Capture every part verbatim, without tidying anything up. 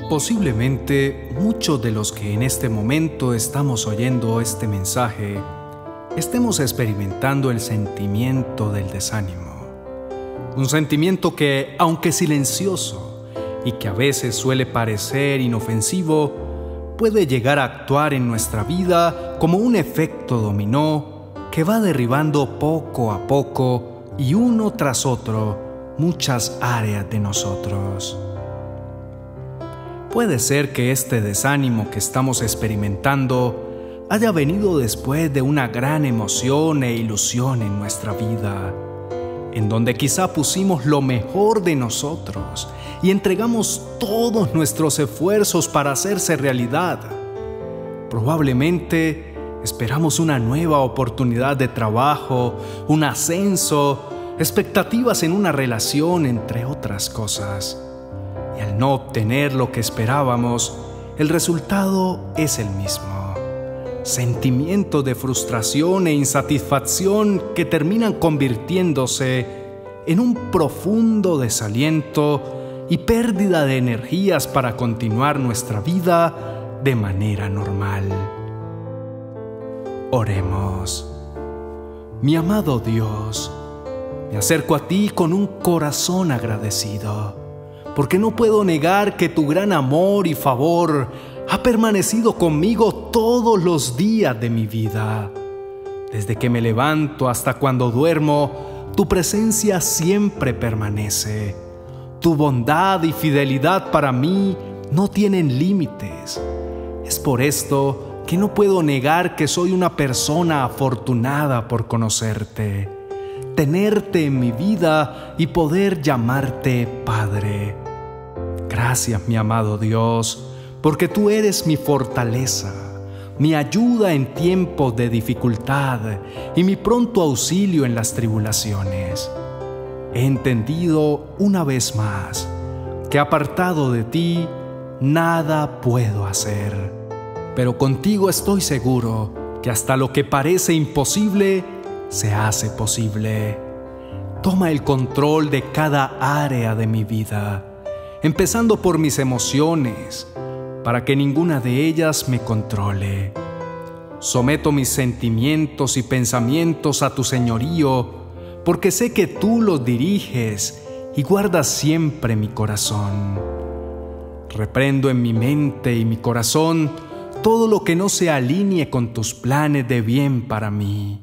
Posiblemente muchos de los que en este momento estamos oyendo este mensaje estemos experimentando el sentimiento del desánimo. Un sentimiento que, aunque silencioso y que a veces suele parecer inofensivo, puede llegar a actuar en nuestra vida como un efecto dominó que va derribando poco a poco y uno tras otro muchas áreas de nosotros. Puede ser que este desánimo que estamos experimentando haya venido después de una gran emoción e ilusión en nuestra vida, en donde quizá pusimos lo mejor de nosotros y entregamos todos nuestros esfuerzos para hacerse realidad. Probablemente esperamos una nueva oportunidad de trabajo, un ascenso, expectativas en una relación, entre otras cosas. Y al no obtener lo que esperábamos, el resultado es el mismo. Sentimientos de frustración e insatisfacción que terminan convirtiéndose en un profundo desaliento y pérdida de energías para continuar nuestra vida de manera normal. Oremos. Mi amado Dios, me acerco a ti con un corazón agradecido, porque no puedo negar que tu gran amor y favor ha permanecido conmigo todos los días de mi vida. Desde que me levanto hasta cuando duermo, tu presencia siempre permanece. Tu bondad y fidelidad para mí no tienen límites. Es por esto que no puedo negar que soy una persona afortunada por conocerte, tenerte en mi vida y poder llamarte Padre. Gracias, mi amado Dios, porque tú eres mi fortaleza, mi ayuda en tiempos de dificultad y mi pronto auxilio en las tribulaciones. He entendido una vez más que apartado de ti, nada puedo hacer. Pero contigo estoy seguro que hasta lo que parece imposible, se hace posible. Toma el control de cada área de mi vida, empezando por mis emociones, para que ninguna de ellas me controle. Someto mis sentimientos y pensamientos a tu señorío, porque sé que tú los diriges y guardas siempre mi corazón. Reprendo en mi mente y mi corazón todo lo que no se alinee con tus planes de bien para mí.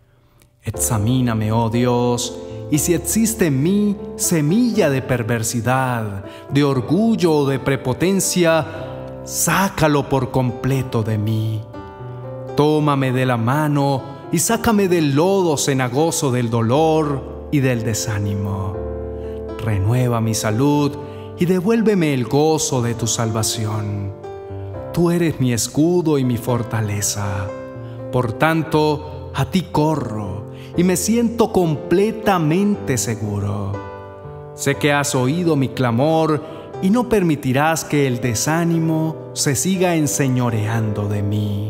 Examíname, oh Dios, y si existe en mí semilla de perversidad, de orgullo o de prepotencia, sácalo por completo de mí. Tómame de la mano y sácame del lodo cenagoso del dolor y del desánimo. Renueva mi salud y devuélveme el gozo de tu salvación. Tú eres mi escudo y mi fortaleza. Por tanto, a ti corro y me siento completamente seguro. Sé que has oído mi clamor y no permitirás que el desánimo se siga enseñoreando de mí.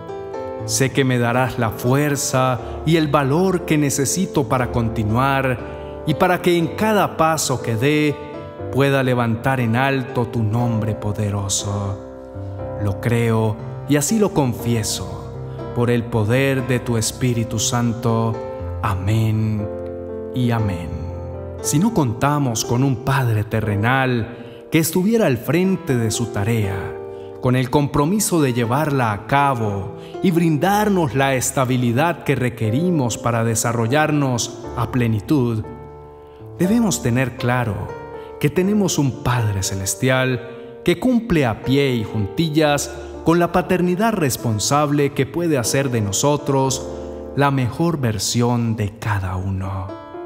Sé que me darás la fuerza y el valor que necesito para continuar y para que en cada paso que dé pueda levantar en alto tu nombre poderoso. Lo creo y así lo confieso, por el poder de tu Espíritu Santo. Amén y amén. Si no contamos con un Padre terrenal que estuviera al frente de su tarea, con el compromiso de llevarla a cabo y brindarnos la estabilidad que requerimos para desarrollarnos a plenitud, debemos tener claro que tenemos un Padre celestial que cumple a pie y juntillas con la paternidad responsable que puede hacer de nosotros la mejor versión de cada uno.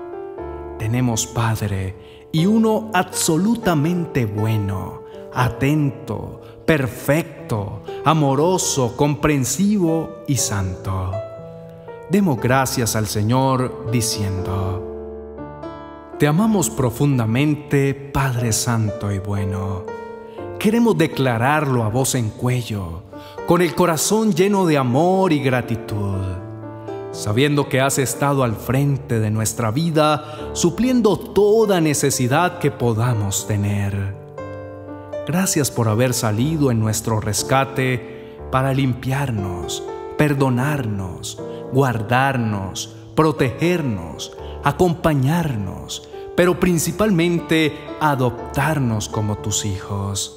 Tenemos Padre y uno absolutamente bueno, atento, perfecto, amoroso, comprensivo y santo. Demos gracias al Señor diciendo: Te amamos profundamente, Padre Santo y bueno. Queremos declararlo a voz en cuello, con el corazón lleno de amor y gratitud, sabiendo que has estado al frente de nuestra vida, supliendo toda necesidad que podamos tener. Gracias por haber salido en nuestro rescate para limpiarnos, perdonarnos, guardarnos, protegernos, acompañarnos, pero principalmente adoptarnos como tus hijos.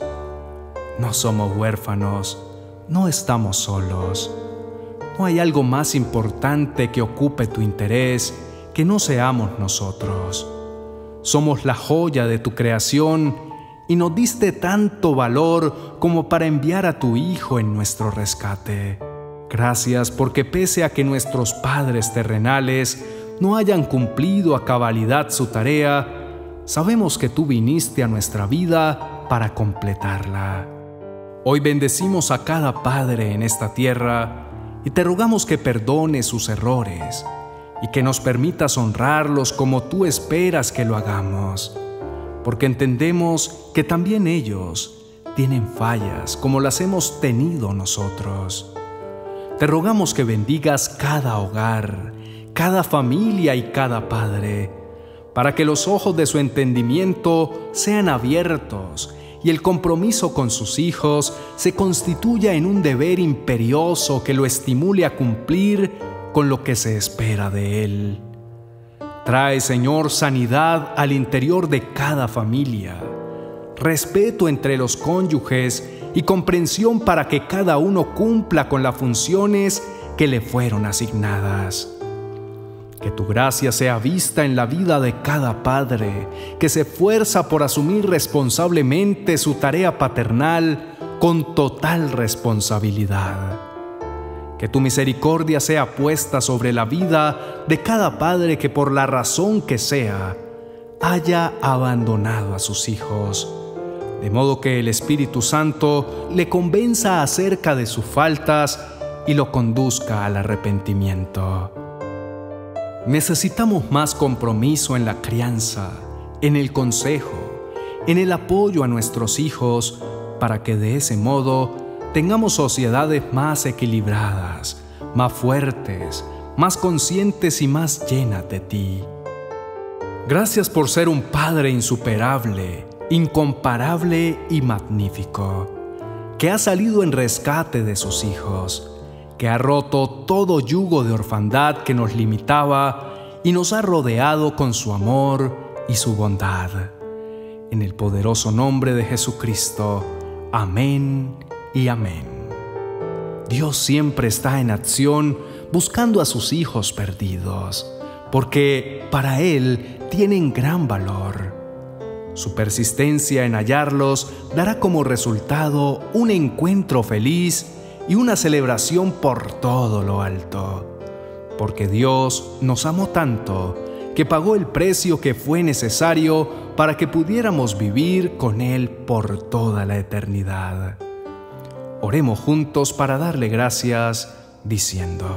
No somos huérfanos, no estamos solos. No hay algo más importante que ocupe tu interés que no seamos nosotros. Somos la joya de tu creación y nos diste tanto valor como para enviar a tu Hijo en nuestro rescate. Gracias porque pese a que nuestros padres terrenales no hayan cumplido a cabalidad su tarea, sabemos que tú viniste a nuestra vida para completarla. Hoy bendecimos a cada padre en esta tierra y te rogamos que perdones sus errores y que nos permitas honrarlos como tú esperas que lo hagamos, porque entendemos que también ellos tienen fallas como las hemos tenido nosotros. Te rogamos que bendigas cada hogar, cada familia y cada padre, para que los ojos de su entendimiento sean abiertos y el compromiso con sus hijos se constituya en un deber imperioso que lo estimule a cumplir con lo que se espera de él. Trae, Señor, sanidad al interior de cada familia, respeto entre los cónyuges y comprensión para que cada uno cumpla con las funciones que le fueron asignadas. Que tu gracia sea vista en la vida de cada padre que se esfuerza por asumir responsablemente su tarea paternal con total responsabilidad. Que tu misericordia sea puesta sobre la vida de cada padre que por la razón que sea haya abandonado a sus hijos, de modo que el Espíritu Santo le convenza acerca de sus faltas y lo conduzca al arrepentimiento. Necesitamos más compromiso en la crianza, en el consejo, en el apoyo a nuestros hijos, para que de ese modo tengamos sociedades más equilibradas, más fuertes, más conscientes y más llenas de ti. Gracias por ser un Padre insuperable, incomparable y magnífico, que ha salido en rescate de sus hijos, que ha roto todo yugo de orfandad que nos limitaba y nos ha rodeado con su amor y su bondad. En el poderoso nombre de Jesucristo. Amén y amén. Dios siempre está en acción buscando a sus hijos perdidos, porque para Él tienen gran valor. Su persistencia en hallarlos dará como resultado un encuentro feliz y una celebración por todo lo alto, porque Dios nos amó tanto que pagó el precio que fue necesario para que pudiéramos vivir con Él por toda la eternidad. Oremos juntos para darle gracias, diciendo: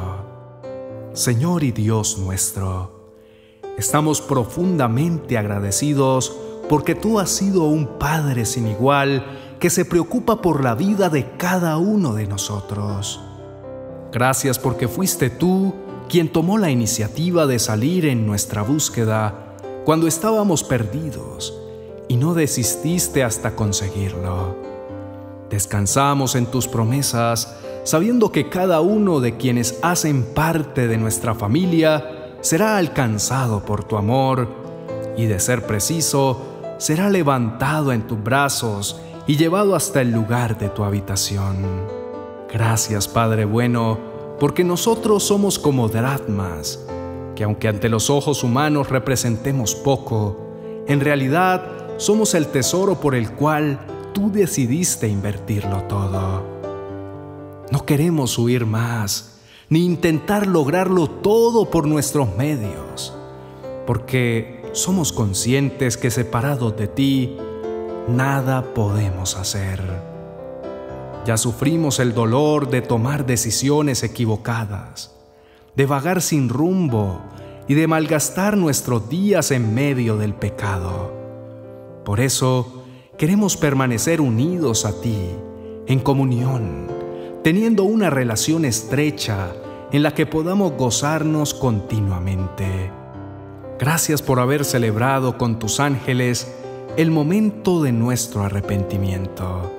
Señor y Dios nuestro, estamos profundamente agradecidos porque tú has sido un Padre sin igual que se preocupa por la vida de cada uno de nosotros. Gracias porque fuiste tú quien tomó la iniciativa de salir en nuestra búsqueda cuando estábamos perdidos y no desististe hasta conseguirlo. Descansamos en tus promesas, sabiendo que cada uno de quienes hacen parte de nuestra familia será alcanzado por tu amor y, de ser preciso, será levantado en tus brazos y llevado hasta el lugar de tu habitación. Gracias, Padre bueno, porque nosotros somos como dracmas, que aunque ante los ojos humanos representemos poco, en realidad somos el tesoro por el cual tú decidiste invertirlo todo. No queremos huir más, ni intentar lograrlo todo por nuestros medios, porque somos conscientes que separados de ti, nada podemos hacer. Ya sufrimos el dolor de tomar decisiones equivocadas, de vagar sin rumbo y de malgastar nuestros días en medio del pecado. Por eso, queremos permanecer unidos a ti, en comunión, teniendo una relación estrecha en la que podamos gozarnos continuamente. Gracias por haber celebrado con tus ángeles el momento de nuestro arrepentimiento.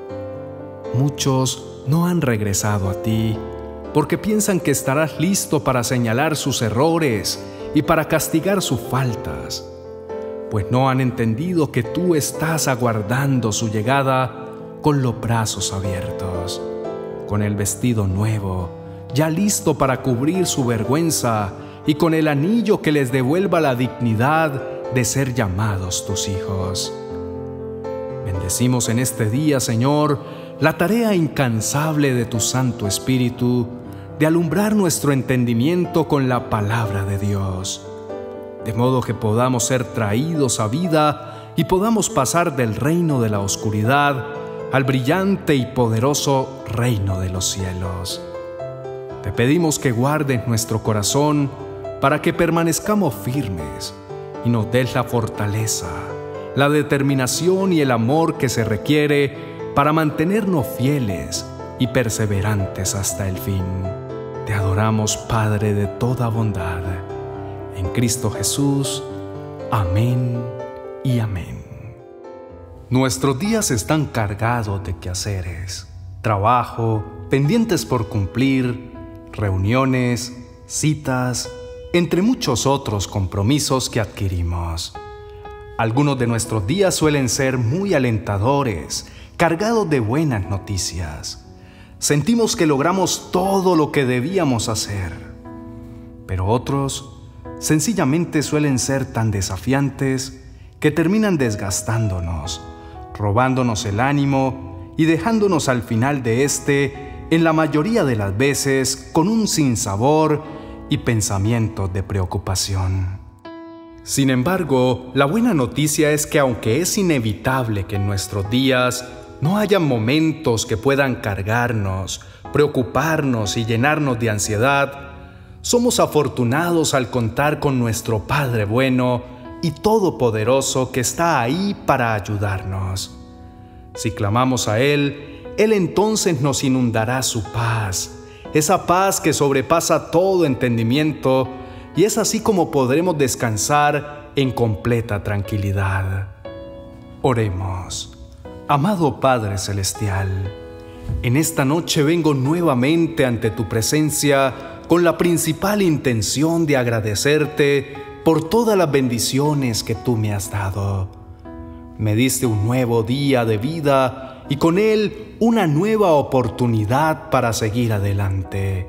Muchos no han regresado a ti porque piensan que estarás listo para señalar sus errores y para castigar sus faltas, pues no han entendido que tú estás aguardando su llegada con los brazos abiertos, con el vestido nuevo, ya listo para cubrir su vergüenza y con el anillo que les devuelva la dignidad de ser llamados tus hijos. Bendecimos en este día, Señor, la tarea incansable de tu Santo Espíritu de alumbrar nuestro entendimiento con la palabra de Dios, de modo que podamos ser traídos a vida y podamos pasar del reino de la oscuridad al brillante y poderoso reino de los cielos. Te pedimos que guardes nuestro corazón para que permanezcamos firmes y nos des la fortaleza, la determinación y el amor que se requiere para mantenernos fieles y perseverantes hasta el fin. Te adoramos, Padre de toda bondad. En Cristo Jesús. Amén y amén. Nuestros días están cargados de quehaceres, trabajo, pendientes por cumplir, reuniones, citas, entre muchos otros compromisos que adquirimos. Algunos de nuestros días suelen ser muy alentadores, cargados de buenas noticias. Sentimos que logramos todo lo que debíamos hacer, pero otros sencillamente suelen ser tan desafiantes que terminan desgastándonos, robándonos el ánimo y dejándonos al final de este, en la mayoría de las veces, con un sinsabor y pensamientos de preocupación. Sin embargo, la buena noticia es que aunque es inevitable que en nuestros días no haya momentos que puedan cargarnos, preocuparnos y llenarnos de ansiedad, somos afortunados al contar con nuestro Padre bueno y todopoderoso que está ahí para ayudarnos. Si clamamos a Él, Él entonces nos inundará su paz, esa paz que sobrepasa todo entendimiento, y es así como podremos descansar en completa tranquilidad. Oremos. Amado Padre Celestial, en esta noche vengo nuevamente ante tu presencia con la principal intención de agradecerte por todas las bendiciones que tú me has dado. Me diste un nuevo día de vida y con él una nueva oportunidad para seguir adelante.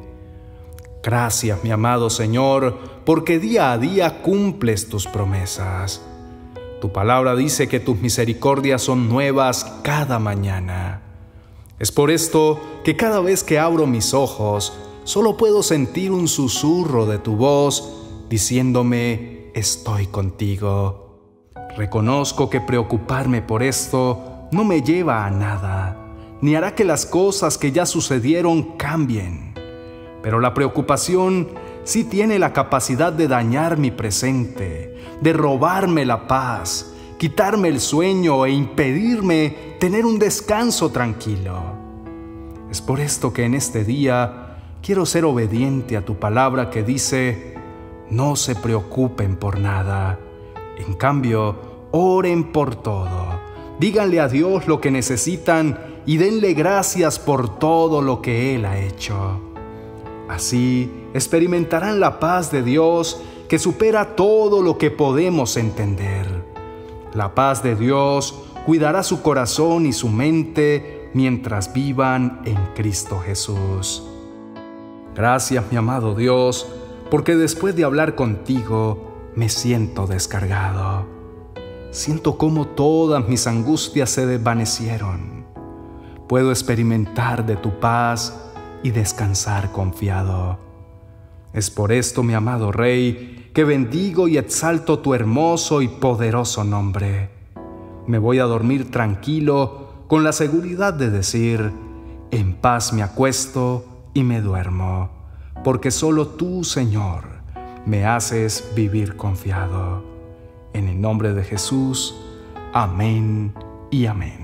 Gracias, mi amado Señor, porque día a día cumples tus promesas. Tu palabra dice que tus misericordias son nuevas cada mañana. Es por esto que cada vez que abro mis ojos, solo puedo sentir un susurro de tu voz diciéndome: estoy contigo. Reconozco que preocuparme por esto no me lleva a nada, ni hará que las cosas que ya sucedieron cambien. Pero la preocupación sí tiene la capacidad de dañar mi presente, de robarme la paz, quitarme el sueño e impedirme tener un descanso tranquilo. Es por esto que en este día quiero ser obediente a tu palabra que dice: no se preocupen por nada. En cambio, oren por todo. Díganle a Dios lo que necesitan y denle gracias por todo lo que Él ha hecho. Así experimentarán la paz de Dios que supera todo lo que podemos entender. La paz de Dios cuidará su corazón y su mente mientras vivan en Cristo Jesús. Gracias, mi amado Dios, porque después de hablar contigo me siento descargado. Siento cómo todas mis angustias se desvanecieron. Puedo experimentar de tu paz y descansar confiado. Es por esto, mi amado Rey, que bendigo y exalto tu hermoso y poderoso nombre. Me voy a dormir tranquilo con la seguridad de decir: en paz me acuesto y me duermo, porque solo tú, Señor, me haces vivir confiado. En el nombre de Jesús, amén y amén.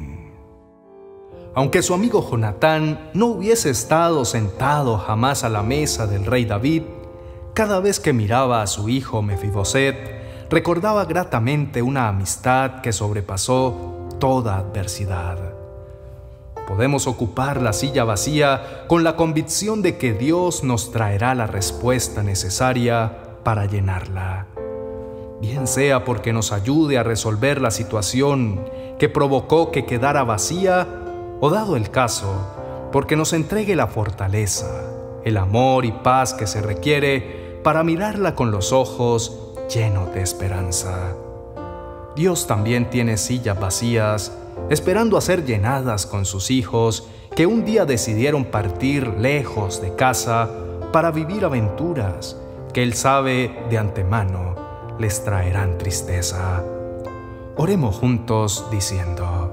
Aunque su amigo Jonatán no hubiese estado sentado jamás a la mesa del rey David, cada vez que miraba a su hijo Mefiboset, recordaba gratamente una amistad que sobrepasó toda adversidad. Podemos ocupar la silla vacía con la convicción de que Dios nos traerá la respuesta necesaria para llenarla. Bien sea porque nos ayude a resolver la situación que provocó que quedara vacía, o dado el caso, porque nos entregue la fortaleza, el amor y paz que se requiere para mirarla con los ojos llenos de esperanza. Dios también tiene sillas vacías, esperando a ser llenadas con sus hijos que un día decidieron partir lejos de casa para vivir aventuras que Él sabe de antemano les traerán tristeza. Oremos juntos diciendo: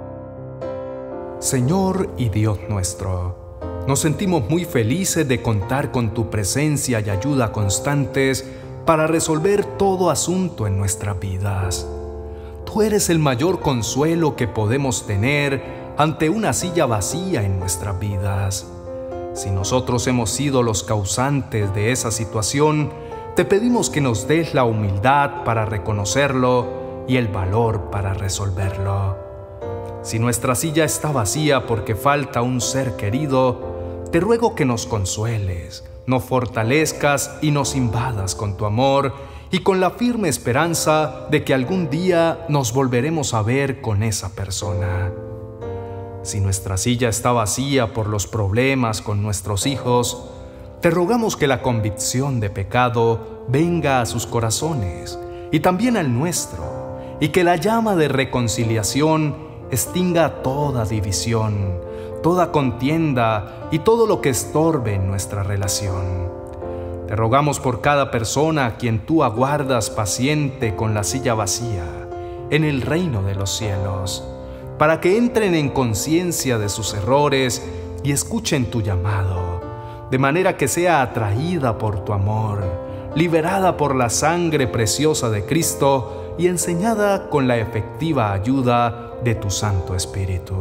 Señor y Dios nuestro, nos sentimos muy felices de contar con tu presencia y ayuda constantes para resolver todo asunto en nuestras vidas. Tú eres el mayor consuelo que podemos tener ante una silla vacía en nuestras vidas. Si nosotros hemos sido los causantes de esa situación, te pedimos que nos des la humildad para reconocerlo y el valor para resolverlo. Si nuestra silla está vacía porque falta un ser querido, te ruego que nos consueles, nos fortalezcas y nos invadas con tu amor y con la firme esperanza de que algún día nos volveremos a ver con esa persona. Si nuestra silla está vacía por los problemas con nuestros hijos, te rogamos que la convicción de pecado venga a sus corazones y también al nuestro, y que la llama de reconciliación extinga toda división, toda contienda y todo lo que estorbe en nuestra relación. Te rogamos por cada persona a quien tú aguardas paciente con la silla vacía en el reino de los cielos, para que entren en conciencia de sus errores y escuchen tu llamado, de manera que sea atraída por tu amor, liberada por la sangre preciosa de Cristo y enseñada con la efectiva ayuda de tu Santo Espíritu.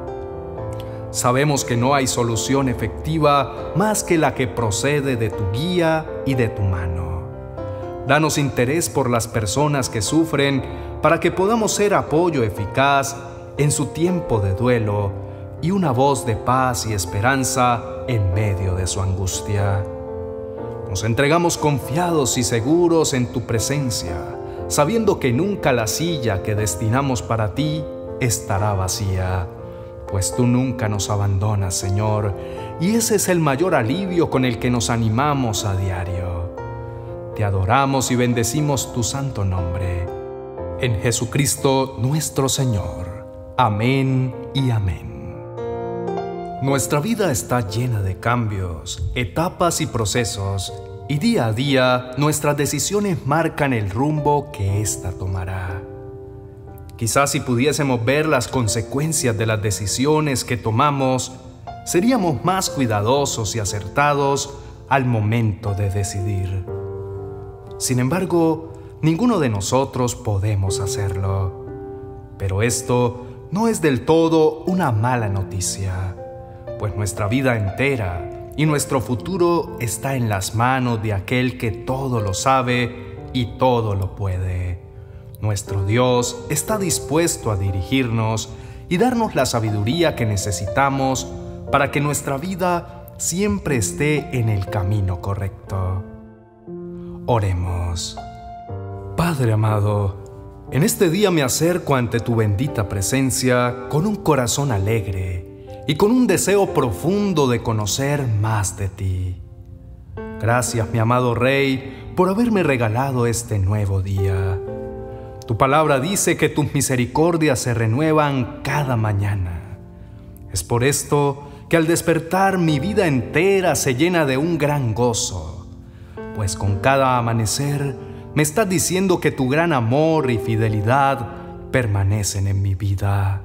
Sabemos que no hay solución efectiva más que la que procede de tu guía y de tu mano. Danos interés por las personas que sufren para que podamos ser apoyo eficaz en su tiempo de duelo y una voz de paz y esperanza en medio de su angustia. Nos entregamos confiados y seguros en tu presencia, sabiendo que nunca la silla que destinamos para ti estará vacía, pues tú nunca nos abandonas, Señor, y ese es el mayor alivio con el que nos animamos a diario. Te adoramos y bendecimos tu santo nombre. En Jesucristo nuestro Señor. Amén y amén. Nuestra vida está llena de cambios, etapas y procesos, y día a día nuestras decisiones marcan el rumbo que ésta tomará. Quizás si pudiésemos ver las consecuencias de las decisiones que tomamos, seríamos más cuidadosos y acertados al momento de decidir. Sin embargo, ninguno de nosotros podemos hacerlo. Pero esto no es del todo una mala noticia, pues nuestra vida entera y nuestro futuro está en las manos de aquel que todo lo sabe y todo lo puede. Nuestro Dios está dispuesto a dirigirnos y darnos la sabiduría que necesitamos para que nuestra vida siempre esté en el camino correcto. Oremos. Padre amado, en este día me acerco ante tu bendita presencia con un corazón alegre y con un deseo profundo de conocer más de ti. Gracias, mi amado Rey, por haberme regalado este nuevo día. Tu palabra dice que tus misericordias se renuevan cada mañana. Es por esto que al despertar mi vida entera se llena de un gran gozo, pues con cada amanecer me estás diciendo que tu gran amor y fidelidad permanecen en mi vida.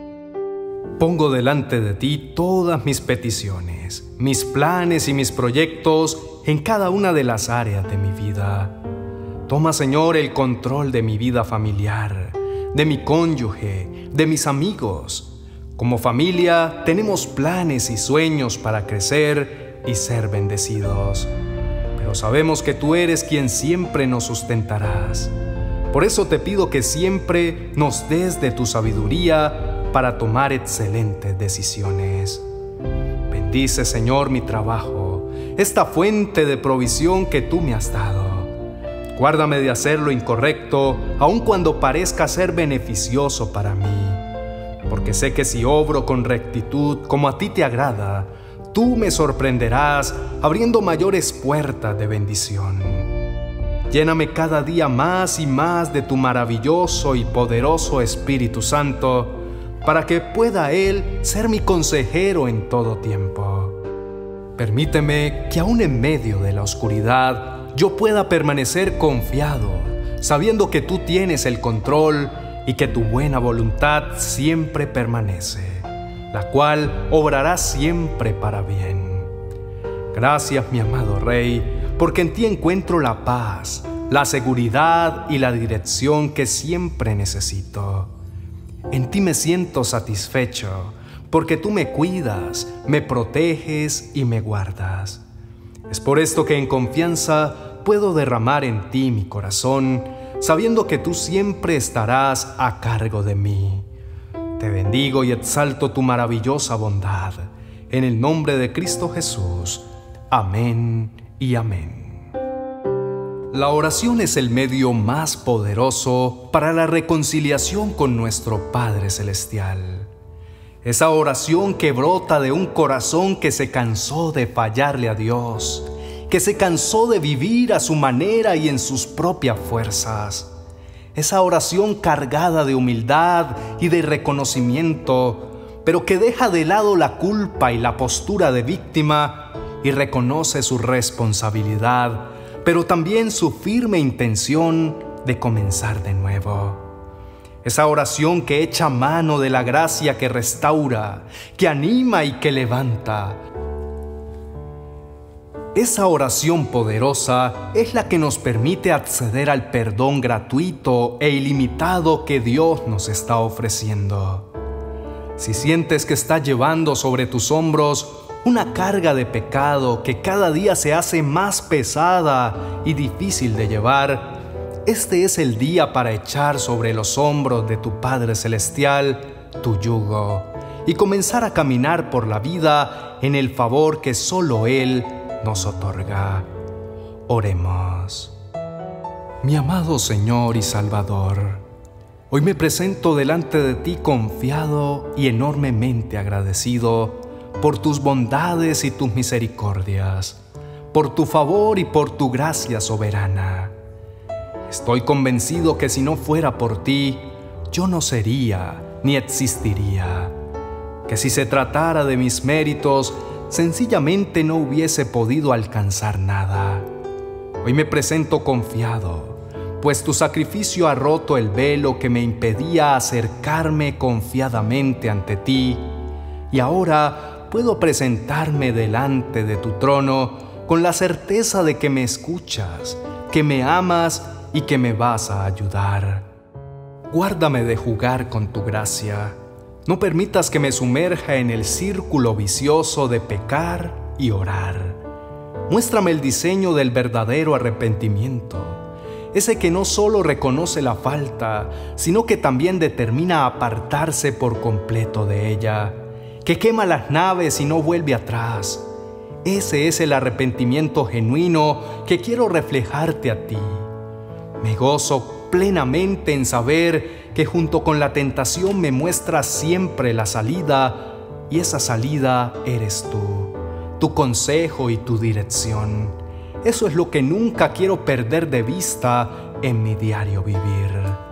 Pongo delante de ti todas mis peticiones, mis planes y mis proyectos en cada una de las áreas de mi vida. Toma, Señor, el control de mi vida familiar, de mi cónyuge, de mis amigos. Como familia tenemos planes y sueños para crecer y ser bendecidos. Pero sabemos que tú eres quien siempre nos sustentarás. Por eso te pido que siempre nos des de tu sabiduría para tomar excelentes decisiones. Bendice, Señor, mi trabajo, esta fuente de provisión que tú me has dado. Guárdame de hacer lo incorrecto, aun cuando parezca ser beneficioso para mí, porque sé que si obro con rectitud como a ti te agrada, tú me sorprenderás abriendo mayores puertas de bendición. Lléname cada día más y más de tu maravilloso y poderoso Espíritu Santo, para que pueda Él ser mi consejero en todo tiempo. Permíteme que aún en medio de la oscuridad yo pueda permanecer confiado, sabiendo que tú tienes el control y que tu buena voluntad siempre permanece, la cual obrará siempre para bien. Gracias, mi amado Rey, porque en ti encuentro la paz, la seguridad y la dirección que siempre necesito. En ti me siento satisfecho, porque tú me cuidas, me proteges y me guardas. Es por esto que en confianza puedo derramar en ti mi corazón, sabiendo que tú siempre estarás a cargo de mí. Te bendigo y exalto tu maravillosa bondad. En el nombre de Cristo Jesús. Amén y amén. La oración es el medio más poderoso para la reconciliación con nuestro Padre Celestial. Esa oración que brota de un corazón que se cansó de fallarle a Dios, que se cansó de vivir a su manera y en sus propias fuerzas. Esa oración cargada de humildad y de reconocimiento, pero que deja de lado la culpa y la postura de víctima y reconoce su responsabilidad, pero también su firme intención de comenzar de nuevo. Esa oración que echa mano de la gracia que restaura, que anima y que levanta. Esa oración poderosa es la que nos permite acceder al perdón gratuito e ilimitado que Dios nos está ofreciendo. Si sientes que estás llevando sobre tus hombros una carga de pecado que cada día se hace más pesada y difícil de llevar, este es el día para echar sobre los hombros de tu Padre Celestial tu yugo y comenzar a caminar por la vida en el favor que solo Él nos otorga. Oremos. Mi amado Señor y Salvador, hoy me presento delante de ti confiado y enormemente agradecido por tus bondades y tus misericordias, por tu favor y por tu gracia soberana. Estoy convencido que si no fuera por ti, yo no sería ni existiría, que si se tratara de mis méritos, sencillamente no hubiese podido alcanzar nada. Hoy me presento confiado, pues tu sacrificio ha roto el velo que me impedía acercarme confiadamente ante ti, y ahora puedo presentarme delante de tu trono con la certeza de que me escuchas, que me amas y que me vas a ayudar. Guárdame de jugar con tu gracia. No permitas que me sumerja en el círculo vicioso de pecar y orar. Muéstrame el diseño del verdadero arrepentimiento, ese que no solo reconoce la falta, sino que también determina apartarse por completo de ella, que quema las naves y no vuelve atrás. Ese es el arrepentimiento genuino que quiero reflejarte a ti. Me gozo plenamente en saber que junto con la tentación me muestras siempre la salida, y esa salida eres tú, tu consejo y tu dirección. Eso es lo que nunca quiero perder de vista en mi diario vivir.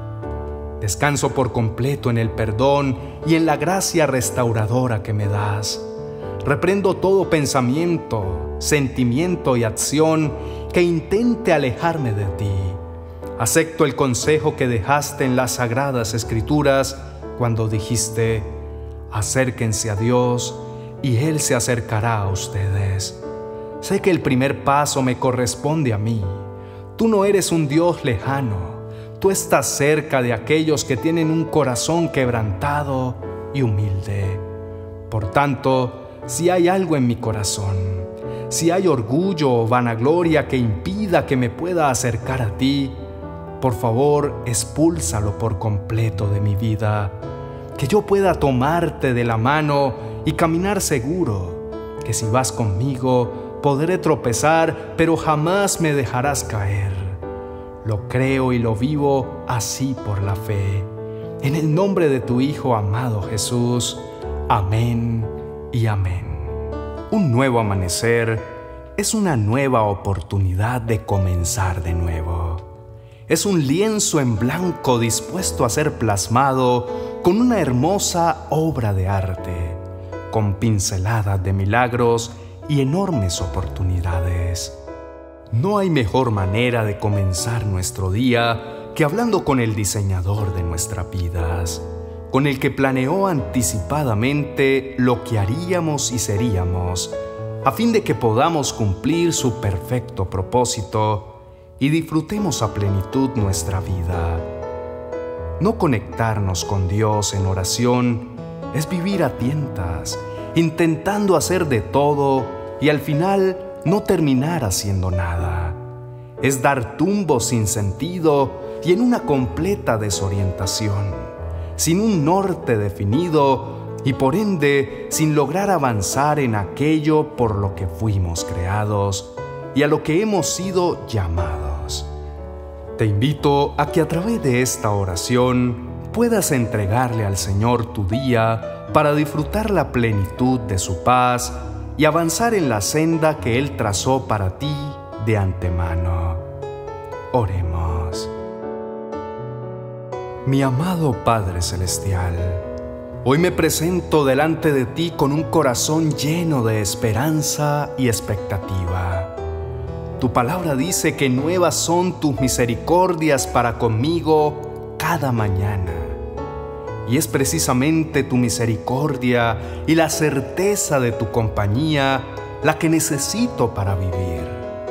Descanso por completo en el perdón y en la gracia restauradora que me das. Reprendo todo pensamiento, sentimiento y acción que intente alejarme de ti. Acepto el consejo que dejaste en las Sagradas Escrituras cuando dijiste: acérquense a Dios y Él se acercará a ustedes. Sé que el primer paso me corresponde a mí. Tú no eres un Dios lejano. Tú estás cerca de aquellos que tienen un corazón quebrantado y humilde. Por tanto, si hay algo en mi corazón, si hay orgullo o vanagloria que impida que me pueda acercar a ti, por favor, expúlsalo por completo de mi vida, que yo pueda tomarte de la mano y caminar seguro, que si vas conmigo podré tropezar, pero jamás me dejarás caer. Lo creo y lo vivo así por la fe. En el nombre de tu Hijo amado Jesús. Amén y amén. Un nuevo amanecer es una nueva oportunidad de comenzar de nuevo. Es un lienzo en blanco dispuesto a ser plasmado con una hermosa obra de arte, con pinceladas de milagros y enormes oportunidades. No hay mejor manera de comenzar nuestro día que hablando con el diseñador de nuestras vidas, con el que planeó anticipadamente lo que haríamos y seríamos, a fin de que podamos cumplir su perfecto propósito y disfrutemos a plenitud nuestra vida. No conectarnos con Dios en oración es vivir a tientas, intentando hacer de todo y al final no terminar haciendo nada. Es dar tumbos sin sentido y en una completa desorientación, sin un norte definido y por ende sin lograr avanzar en aquello por lo que fuimos creados y a lo que hemos sido llamados. Te invito a que a través de esta oración puedas entregarle al Señor tu día para disfrutar la plenitud de su paz y avanzar en la senda que Él trazó para ti de antemano. Oremos. Mi amado Padre Celestial, hoy me presento delante de ti con un corazón lleno de esperanza y expectativa. Tu palabra dice que nuevas son tus misericordias para conmigo cada mañana. Y es precisamente tu misericordia y la certeza de tu compañía la que necesito para vivir.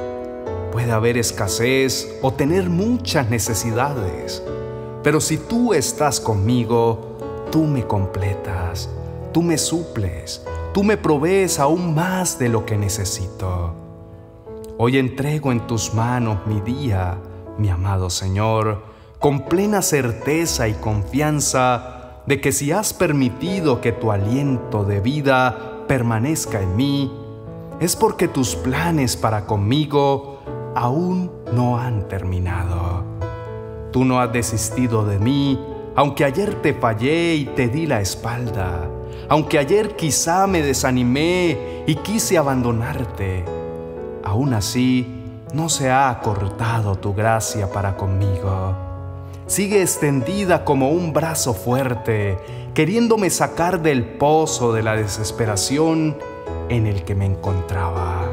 Puede haber escasez o tener muchas necesidades, pero si tú estás conmigo, tú me completas, tú me suples, tú me provees aún más de lo que necesito. Hoy entrego en tus manos mi día, mi amado Señor, con plena certeza y confianza de que si has permitido que tu aliento de vida permanezca en mí, es porque tus planes para conmigo aún no han terminado. Tú no has desistido de mí, aunque ayer te fallé y te di la espalda, aunque ayer quizá me desanimé y quise abandonarte. Aún así, no se ha acortado tu gracia para conmigo. Sigue extendida como un brazo fuerte, queriéndome sacar del pozo de la desesperación en el que me encontraba.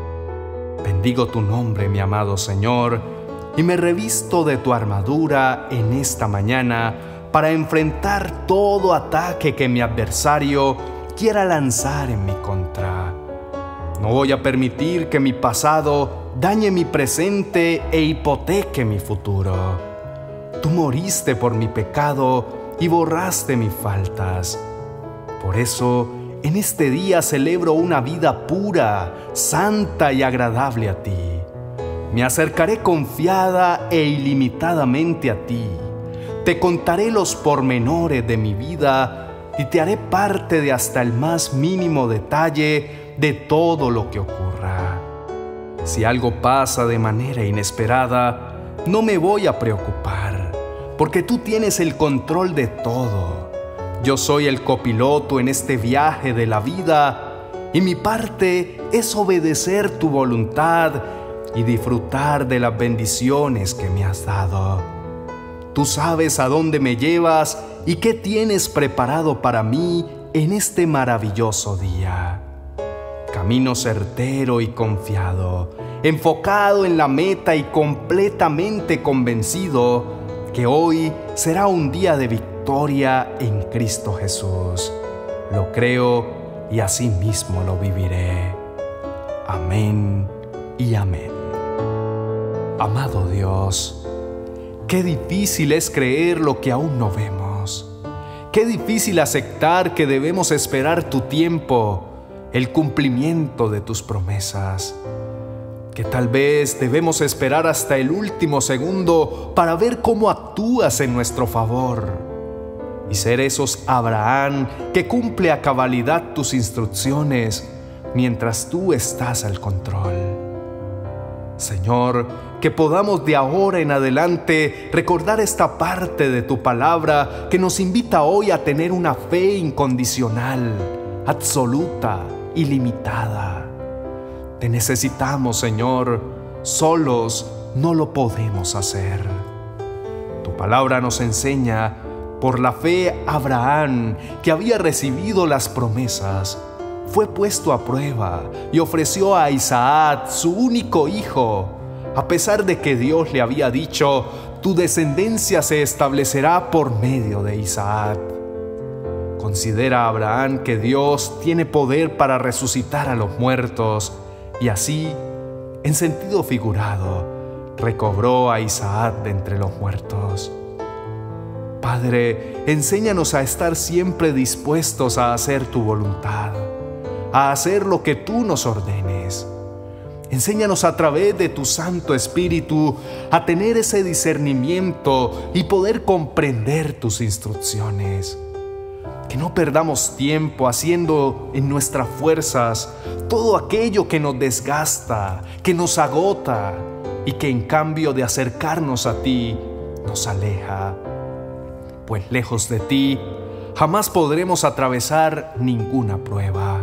Bendigo tu nombre, mi amado Señor, y me revisto de tu armadura en esta mañana para enfrentar todo ataque que mi adversario quiera lanzar en mi contra. No voy a permitir que mi pasado dañe mi presente e hipoteque mi futuro. Tú moriste por mi pecado y borraste mis faltas. Por eso, en este día celebro una vida pura, santa y agradable a ti. Me acercaré confiada e ilimitadamente a ti. Te contaré los pormenores de mi vida y te haré parte de hasta el más mínimo detalle de todo lo que ocurra. Si algo pasa de manera inesperada, no me voy a preocupar, porque tú tienes el control de todo. Yo soy el copiloto en este viaje de la vida y mi parte es obedecer tu voluntad y disfrutar de las bendiciones que me has dado. Tú sabes a dónde me llevas y qué tienes preparado para mí en este maravilloso día. Camino certero y confiado, enfocado en la meta y completamente convencido que hoy será un día de victoria en Cristo Jesús. Lo creo y así mismo lo viviré. Amén y amén. Amado Dios, qué difícil es creer lo que aún no vemos. Qué difícil aceptar que debemos esperar tu tiempo, el cumplimiento de tus promesas. que tal vez debemos esperar hasta el último segundo para ver cómo actúas en nuestro favor y ser esos Abraham que cumple a cabalidad tus instrucciones mientras tú estás al control. Señor, que podamos de ahora en adelante recordar esta parte de tu palabra que nos invita hoy a tener una fe incondicional, absoluta, ilimitada. Te necesitamos, Señor, solos no lo podemos hacer. Tu palabra nos enseña, por la fe Abraham, que había recibido las promesas, fue puesto a prueba y ofreció a Isaac, su único hijo, a pesar de que Dios le había dicho, tu descendencia se establecerá por medio de Isaac. Considera Abraham que Dios tiene poder para resucitar a los muertos y así, en sentido figurado, recobró a Isaac de entre los muertos. Padre, enséñanos a estar siempre dispuestos a hacer tu voluntad, a hacer lo que tú nos ordenes. Enséñanos a través de tu Santo Espíritu a tener ese discernimiento y poder comprender tus instrucciones. Que no perdamos tiempo haciendo en nuestras fuerzas todo aquello que nos desgasta, que nos agota y que en cambio de acercarnos a ti, nos aleja. Pues lejos de ti, jamás podremos atravesar ninguna prueba.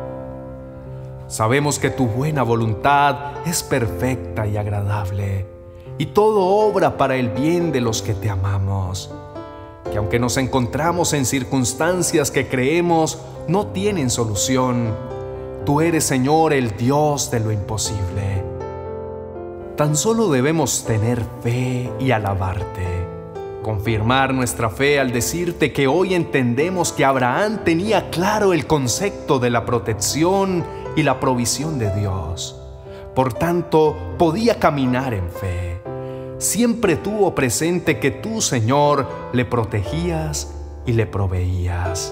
Sabemos que tu buena voluntad es perfecta y agradable, y todo obra para el bien de los que te amamos. Que aunque nos encontramos en circunstancias que creemos no tienen solución, tú eres, Señor, el Dios de lo imposible. Tan solo debemos tener fe y alabarte. Confirmar nuestra fe al decirte que hoy entendemos que Abraham tenía claro el concepto de la protección y la provisión de Dios. Por tanto, podía caminar en fe. Siempre tuvo presente que tú, Señor, le protegías y le proveías.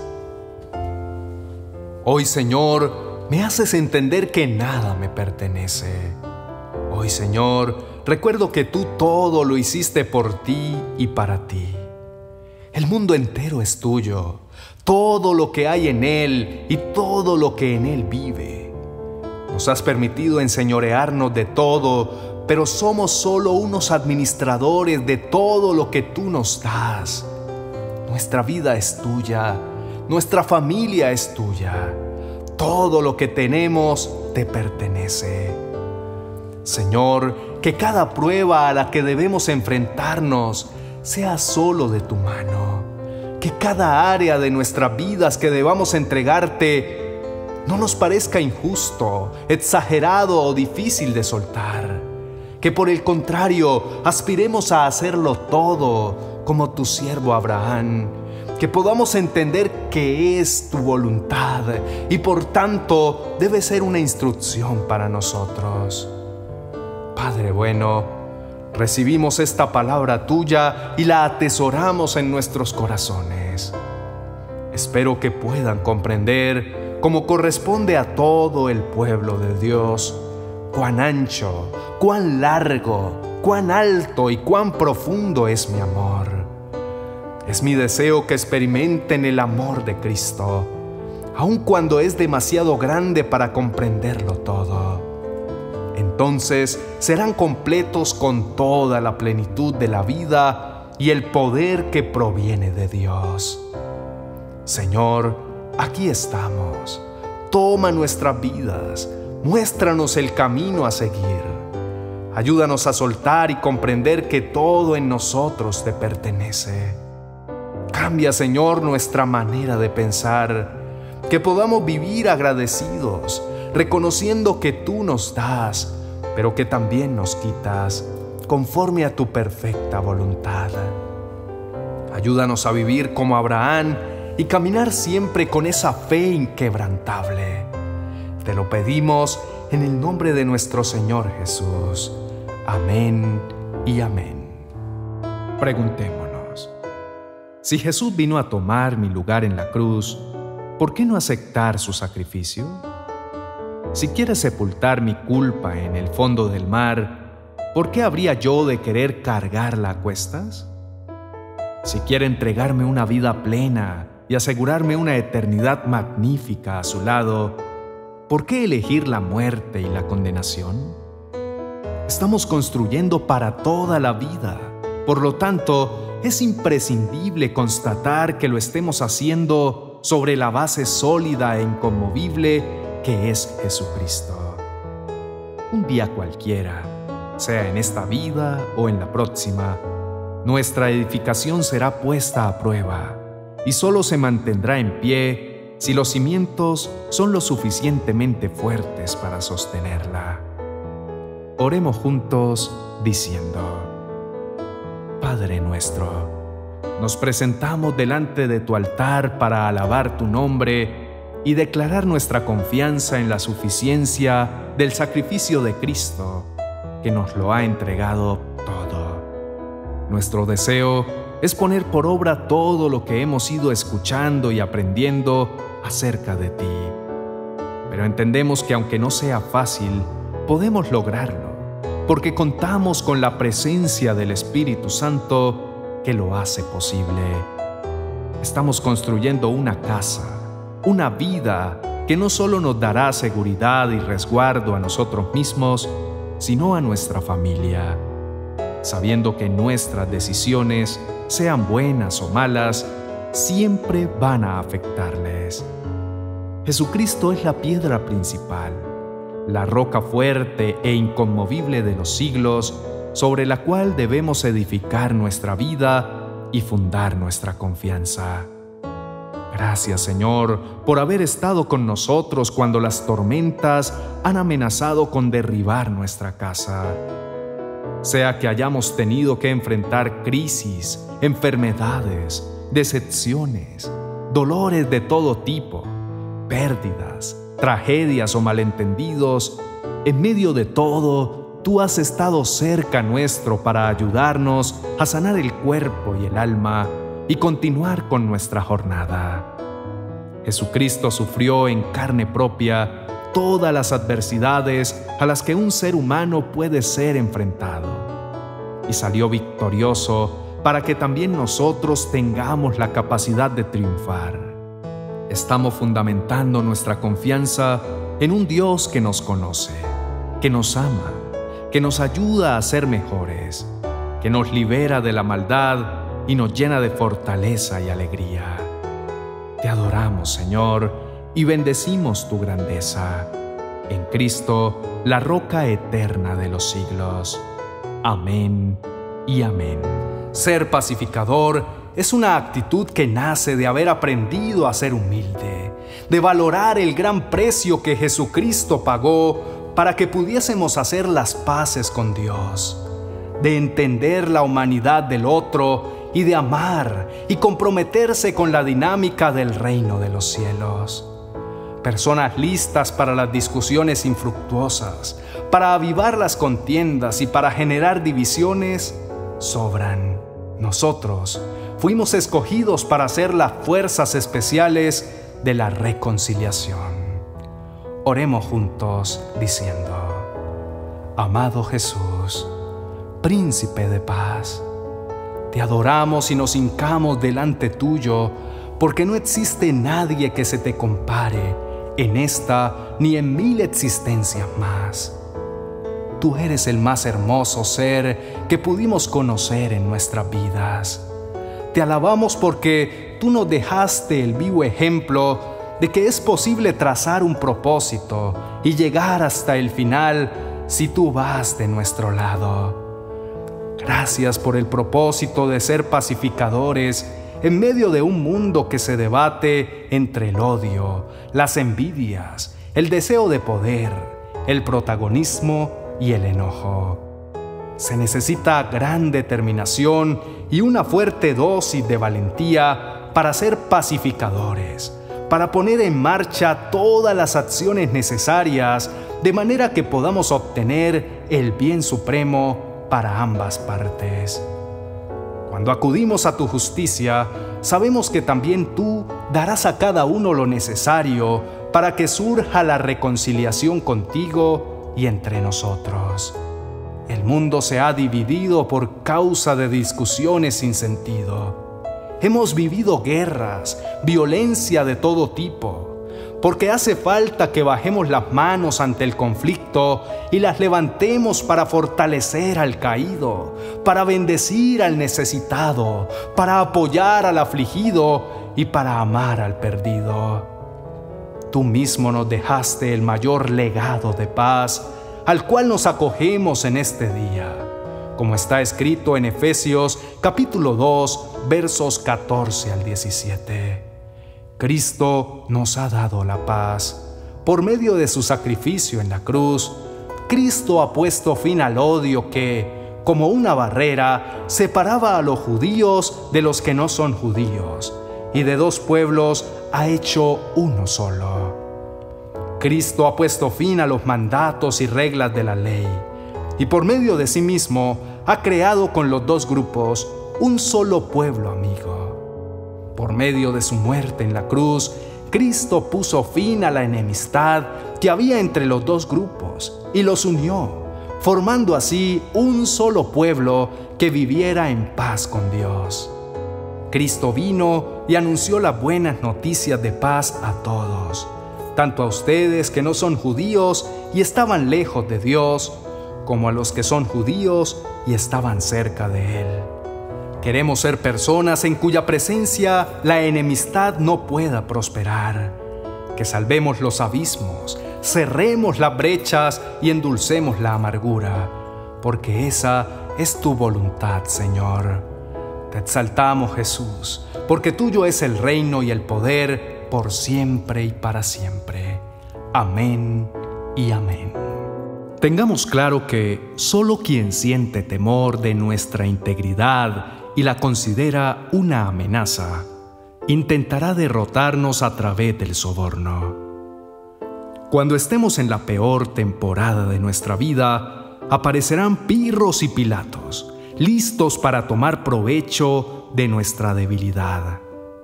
Hoy, Señor, me haces entender que nada me pertenece. Hoy, Señor, recuerdo que tú todo lo hiciste por ti y para ti. El mundo entero es tuyo, todo lo que hay en él y todo lo que en él vive. Nos has permitido enseñorearnos de todo, pero somos solo unos administradores de todo lo que tú nos das. Nuestra vida es tuya, nuestra familia es tuya. Todo lo que tenemos te pertenece. Señor, que cada prueba a la que debemos enfrentarnos sea solo de tu mano. Que cada área de nuestras vidas que debamos entregarte no nos parezca injusto, exagerado o difícil de soltar. Que por el contrario, aspiremos a hacerlo todo como tu siervo Abraham. Que podamos entender que es tu voluntad y por tanto debe ser una instrucción para nosotros. Padre bueno, recibimos esta palabra tuya y la atesoramos en nuestros corazones. Espero que puedan comprender, como corresponde a todo el pueblo de Dios, cuán ancho, cuán largo, cuán alto y cuán profundo es mi amor. Es mi deseo que experimenten el amor de Cristo, aun cuando es demasiado grande para comprenderlo todo. Entonces serán completos con toda la plenitud de la vida y el poder que proviene de Dios. Señor, aquí estamos. Toma nuestras vidas. Muéstranos el camino a seguir. Ayúdanos a soltar y comprender que todo en nosotros te pertenece. Cambia, Señor, nuestra manera de pensar, que podamos vivir agradecidos, reconociendo que tú nos das, pero que también nos quitas, conforme a tu perfecta voluntad. Ayúdanos a vivir como Abraham y caminar siempre con esa fe inquebrantable. Te lo pedimos en el nombre de nuestro Señor Jesús. Amén y amén. Preguntémonos, si Jesús vino a tomar mi lugar en la cruz, ¿por qué no aceptar su sacrificio? Si quieres sepultar mi culpa en el fondo del mar, ¿por qué habría yo de querer cargarla a cuestas? Si quiere entregarme una vida plena y asegurarme una eternidad magnífica a su lado, ¿por qué elegir la muerte y la condenación? Estamos construyendo para toda la vida. Por lo tanto, es imprescindible constatar que lo estemos haciendo sobre la base sólida e inconmovible que es Jesucristo. Un día cualquiera, sea en esta vida o en la próxima, nuestra edificación será puesta a prueba y solo se mantendrá en pie si los cimientos son lo suficientemente fuertes para sostenerla. Oremos juntos diciendo: Padre nuestro, nos presentamos delante de tu altar para alabar tu nombre y declarar nuestra confianza en la suficiencia del sacrificio de Cristo, que nos lo ha entregado todo. Nuestro deseo es poner por obra todo lo que hemos ido escuchando y aprendiendo acerca de ti. Pero entendemos que aunque no sea fácil, podemos lograrlo, porque contamos con la presencia del Espíritu Santo que lo hace posible. Estamos construyendo una casa, una vida que no solo nos dará seguridad y resguardo a nosotros mismos, sino a nuestra familia, sabiendo que nuestras decisiones, sean buenas o malas, siempre van a afectarles. Jesucristo es la piedra principal, la roca fuerte e inconmovible de los siglos, sobre la cual debemos edificar nuestra vida y fundar nuestra confianza. Gracias, Señor, por haber estado con nosotros cuando las tormentas han amenazado con derribar nuestra casa. Sea que hayamos tenido que enfrentar crisis, enfermedades, decepciones, dolores de todo tipo, pérdidas, tragedias o malentendidos, en medio de todo, tú has estado cerca nuestro para ayudarnos a sanar el cuerpo y el alma y continuar con nuestra jornada. Jesucristo sufrió en carne propia todas las adversidades a las que un ser humano puede ser enfrentado, y salió victorioso para que también nosotros tengamos la capacidad de triunfar. Estamos fundamentando nuestra confianza en un Dios que nos conoce, que nos ama, que nos ayuda a ser mejores, que nos libera de la maldad y nos llena de fortaleza y alegría. Te adoramos, Señor, y bendecimos tu grandeza. En Cristo, la roca eterna de los siglos. Amén y amén. Ser pacificador es una actitud que nace de haber aprendido a ser humilde, de valorar el gran precio que Jesucristo pagó para que pudiésemos hacer las paces con Dios, de entender la humanidad del otro y de amar y comprometerse con la dinámica del reino de los cielos. Personas listas para las discusiones infructuosas, para avivar las contiendas y para generar divisiones, sobran. Nosotros fuimos escogidos para ser las fuerzas especiales de la reconciliación. Oremos juntos diciendo: Amado Jesús, Príncipe de paz, te adoramos y nos hincamos delante tuyo, porque no existe nadie que se te compare en esta ni en mil existencias más. Tú eres el más hermoso ser que pudimos conocer en nuestras vidas. Te alabamos porque tú nos dejaste el vivo ejemplo de que es posible trazar un propósito y llegar hasta el final si tú vas de nuestro lado. Gracias por el propósito de ser pacificadores en medio de un mundo que se debate entre el odio, las envidias, el deseo de poder, el protagonismo y el enojo. Se necesita gran determinación y una fuerte dosis de valentía para ser pacificadores, para poner en marcha todas las acciones necesarias de manera que podamos obtener el bien supremo para ambas partes. Cuando acudimos a tu justicia, sabemos que también tú darás a cada uno lo necesario para que surja la reconciliación contigo y entre nosotros. El mundo se ha dividido por causa de discusiones sin sentido. Hemos vivido guerras, violencia de todo tipo, porque hace falta que bajemos las manos ante el conflicto y las levantemos para fortalecer al caído, para bendecir al necesitado, para apoyar al afligido y para amar al perdido. Tú mismo nos dejaste el mayor legado de paz, al cual nos acogemos en este día, como está escrito en Efesios capítulo dos, versos catorce al diecisiete. Cristo nos ha dado la paz. Por medio de su sacrificio en la cruz, Cristo ha puesto fin al odio que, como una barrera, separaba a los judíos de los que no son judíos, y de dos pueblos ha hecho uno solo. Cristo ha puesto fin a los mandatos y reglas de la ley, y por medio de sí mismo ha creado con los dos grupos un solo pueblo amigo. Por medio de su muerte en la cruz, Cristo puso fin a la enemistad que había entre los dos grupos y los unió, formando así un solo pueblo que viviera en paz con Dios. Cristo vino y anunció las buenas noticias de paz a todos, tanto a ustedes que no son judíos y estaban lejos de Dios, como a los que son judíos y estaban cerca de Él. Queremos ser personas en cuya presencia la enemistad no pueda prosperar. Que salvemos los abismos, cerremos las brechas y endulcemos la amargura, porque esa es tu voluntad, Señor. Te exaltamos, Jesús, porque tuyo es el reino y el poder por siempre y para siempre. Amén y amén. Tengamos claro que solo quien siente temor de nuestra integridad y la considera una amenaza, intentará derrotarnos a través del soborno. Cuando estemos en la peor temporada de nuestra vida, aparecerán Pirros y Pilatos, listos para tomar provecho de nuestra debilidad.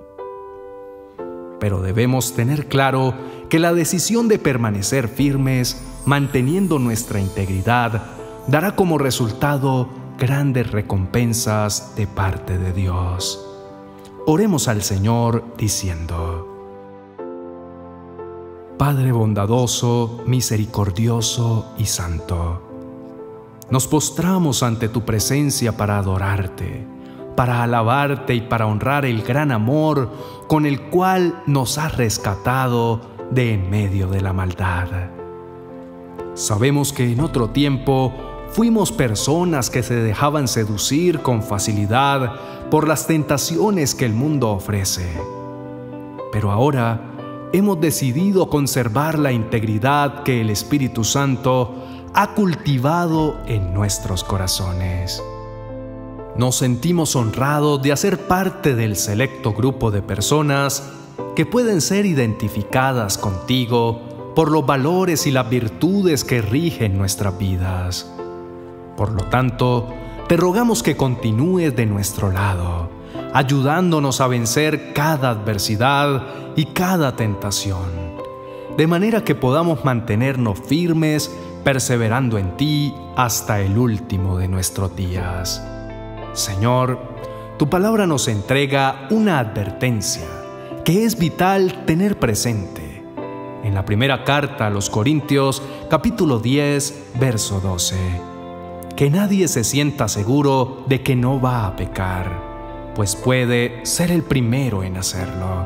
Pero debemos tener claro que la decisión de permanecer firmes, manteniendo nuestra integridad, dará como resultado grandes recompensas de parte de Dios. Oremos al Señor diciendo: Padre bondadoso, misericordioso y santo, nos postramos ante tu presencia para adorarte, para alabarte y para honrar el gran amor con el cual nos has rescatado de en medio de la maldad. Sabemos que en otro tiempo fuimos personas que se dejaban seducir con facilidad por las tentaciones que el mundo ofrece. Pero ahora hemos decidido conservar la integridad que el Espíritu Santo ha cultivado en nuestros corazones. Nos sentimos honrados de hacer parte del selecto grupo de personas que pueden ser identificadas contigo por los valores y las virtudes que rigen nuestras vidas. Por lo tanto, te rogamos que continúes de nuestro lado, ayudándonos a vencer cada adversidad y cada tentación, de manera que podamos mantenernos firmes, perseverando en ti hasta el último de nuestros días. Señor, tu palabra nos entrega una advertencia que es vital tener presente. En la primera carta a los Corintios, capítulo diez, verso doce. Que nadie se sienta seguro de que no va a pecar, pues puede ser el primero en hacerlo.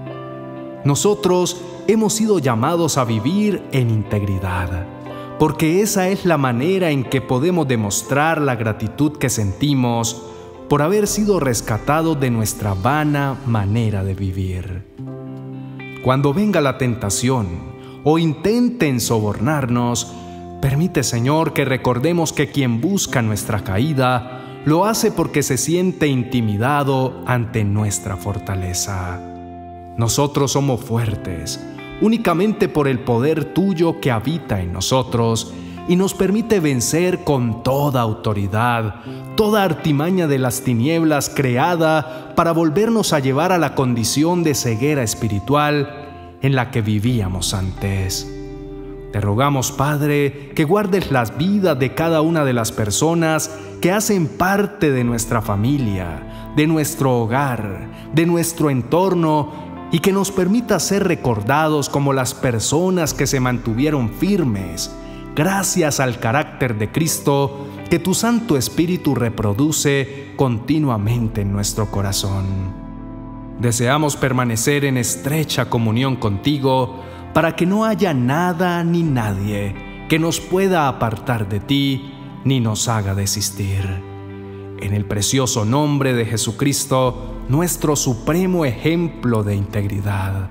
Nosotros hemos sido llamados a vivir en integridad, porque esa es la manera en que podemos demostrar la gratitud que sentimos por haber sido rescatados de nuestra vana manera de vivir. Cuando venga la tentación o intenten sobornarnos, permite, Señor, que recordemos que quien busca nuestra caída lo hace porque se siente intimidado ante nuestra fortaleza. Nosotros somos fuertes únicamente por el poder tuyo que habita en nosotros y nos permite vencer con toda autoridad toda artimaña de las tinieblas creada para volvernos a llevar a la condición de ceguera espiritual en la que vivíamos antes. Te rogamos, Padre, que guardes las vidas de cada una de las personas que hacen parte de nuestra familia, de nuestro hogar, de nuestro entorno, y que nos permita ser recordados como las personas que se mantuvieron firmes, gracias al carácter de Cristo que tu Santo Espíritu reproduce continuamente en nuestro corazón. Deseamos permanecer en estrecha comunión contigo para que no haya nada ni nadie que nos pueda apartar de ti ni nos haga desistir. En el precioso nombre de Jesucristo, nuestro supremo ejemplo de integridad.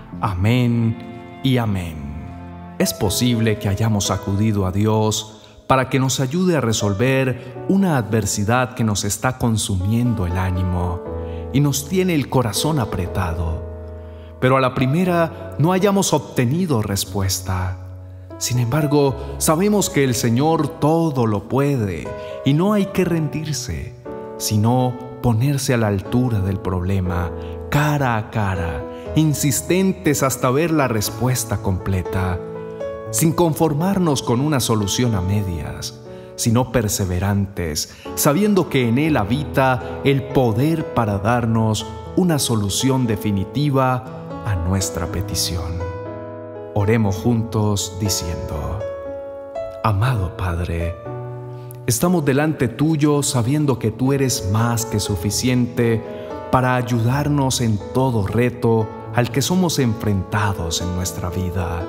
Amén y amén. Es posible que hayamos acudido a Dios para que nos ayude a resolver una adversidad que nos está consumiendo el ánimo y nos tiene el corazón apretado, pero a la primera no hayamos obtenido respuesta. Sin embargo, sabemos que el Señor todo lo puede y no hay que rendirse, sino ponerse a la altura del problema, cara a cara, insistentes hasta ver la respuesta completa, sin conformarnos con una solución a medias, sino perseverantes, sabiendo que en Él habita el poder para darnos una solución definitiva a nuestra petición. Oremos juntos diciendo: Amado Padre, estamos delante tuyo sabiendo que tú eres más que suficiente para ayudarnos en todo reto al que somos enfrentados en nuestra vida.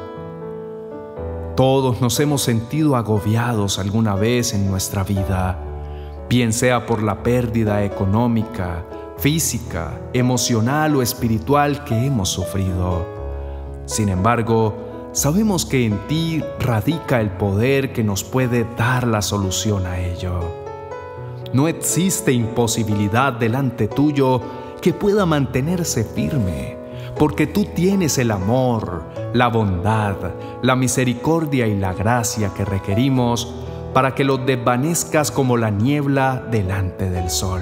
Todos nos hemos sentido agobiados alguna vez en nuestra vida, bien sea por la pérdida económica, física, emocional o espiritual que hemos sufrido. Sin embargo, sabemos que en ti radica el poder que nos puede dar la solución a ello. No existe imposibilidad delante tuyo que pueda mantenerse firme, porque tú tienes el amor, la bondad, la misericordia y la gracia que requerimos para que los desvanezcas como la niebla delante del sol.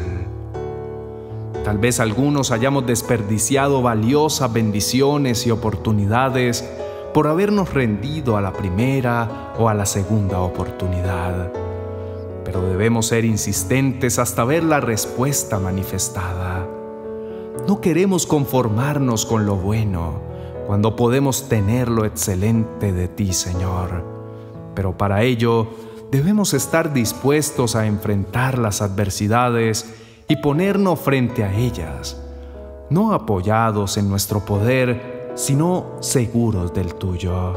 Tal vez algunos hayamos desperdiciado valiosas bendiciones y oportunidades por habernos rendido a la primera o a la segunda oportunidad. Pero debemos ser insistentes hasta ver la respuesta manifestada. No queremos conformarnos con lo bueno cuando podemos tener lo excelente de ti, Señor. Pero para ello debemos estar dispuestos a enfrentar las adversidades y ponernos frente a ellas, no apoyados en nuestro poder, sino seguros del tuyo.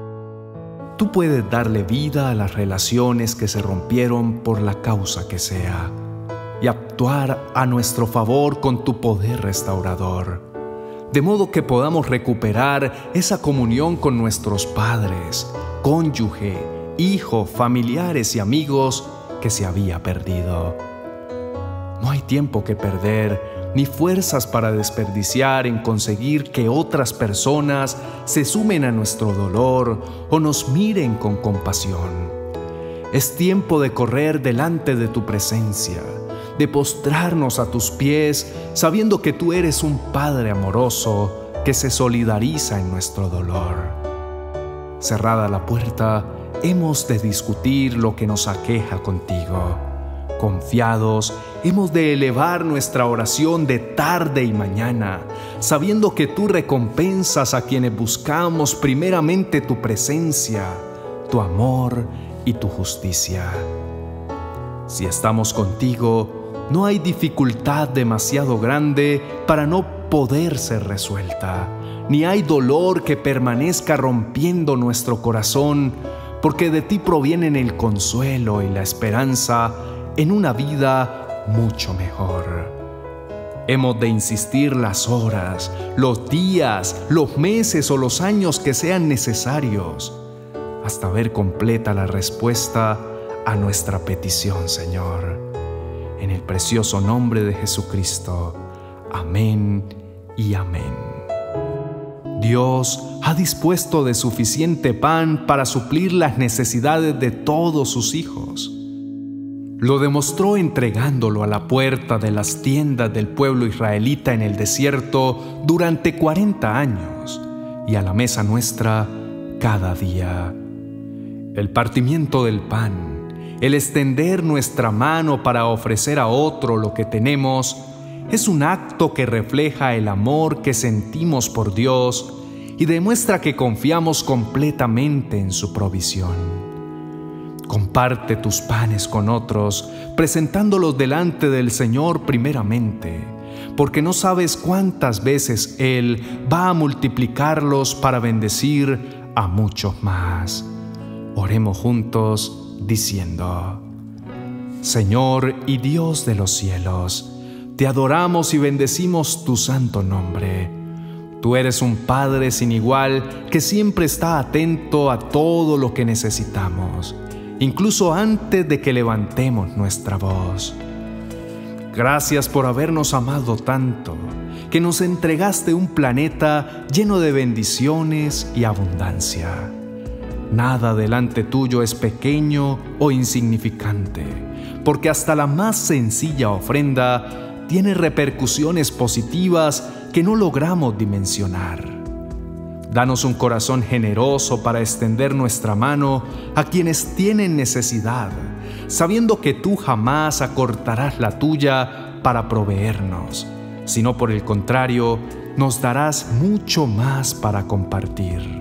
Tú puedes darle vida a las relaciones que se rompieron por la causa que sea y actuar a nuestro favor con tu poder restaurador, de modo que podamos recuperar esa comunión con nuestros padres, cónyuge, hijo, familiares y amigos que se había perdido. No hay tiempo que perder, ni fuerzas para desperdiciar en conseguir que otras personas se sumen a nuestro dolor o nos miren con compasión. Es tiempo de correr delante de tu presencia, de postrarnos a tus pies, sabiendo que tú eres un Padre amoroso que se solidariza en nuestro dolor. Cerrada la puerta, hemos de discutir lo que nos aqueja contigo. Confiados, hemos de elevar nuestra oración de tarde y mañana, sabiendo que tú recompensas a quienes buscamos primeramente tu presencia, tu amor y tu justicia. Si estamos contigo, no hay dificultad demasiado grande para no poder ser resuelta, ni hay dolor que permanezca rompiendo nuestro corazón, porque de ti provienen el consuelo y la esperanza en una vida mucho mejor. Hemos de insistir las horas, los días, los meses o los años que sean necesarios hasta ver completa la respuesta a nuestra petición, Señor. En el precioso nombre de Jesucristo. Amén y amén. Dios ha dispuesto de suficiente pan para suplir las necesidades de todos sus hijos. Lo demostró entregándolo a la puerta de las tiendas del pueblo israelita en el desierto durante cuarenta años, y a la mesa nuestra cada día. El partimiento del pan, el extender nuestra mano para ofrecer a otro lo que tenemos, es un acto que refleja el amor que sentimos por Dios y demuestra que confiamos completamente en su provisión. Comparte tus panes con otros, presentándolos delante del Señor primeramente, porque no sabes cuántas veces Él va a multiplicarlos para bendecir a muchos más. Oremos juntos diciendo: Señor y Dios de los cielos, te adoramos y bendecimos tu santo nombre. Tú eres un Padre sin igual que siempre está atento a todo lo que necesitamos, incluso antes de que levantemos nuestra voz. Gracias por habernos amado tanto, que nos entregaste un planeta lleno de bendiciones y abundancia. Nada delante tuyo es pequeño o insignificante, porque hasta la más sencilla ofrenda tiene repercusiones positivas que no logramos dimensionar. Danos un corazón generoso para extender nuestra mano a quienes tienen necesidad, sabiendo que tú jamás acortarás la tuya para proveernos, sino por el contrario, nos darás mucho más para compartir.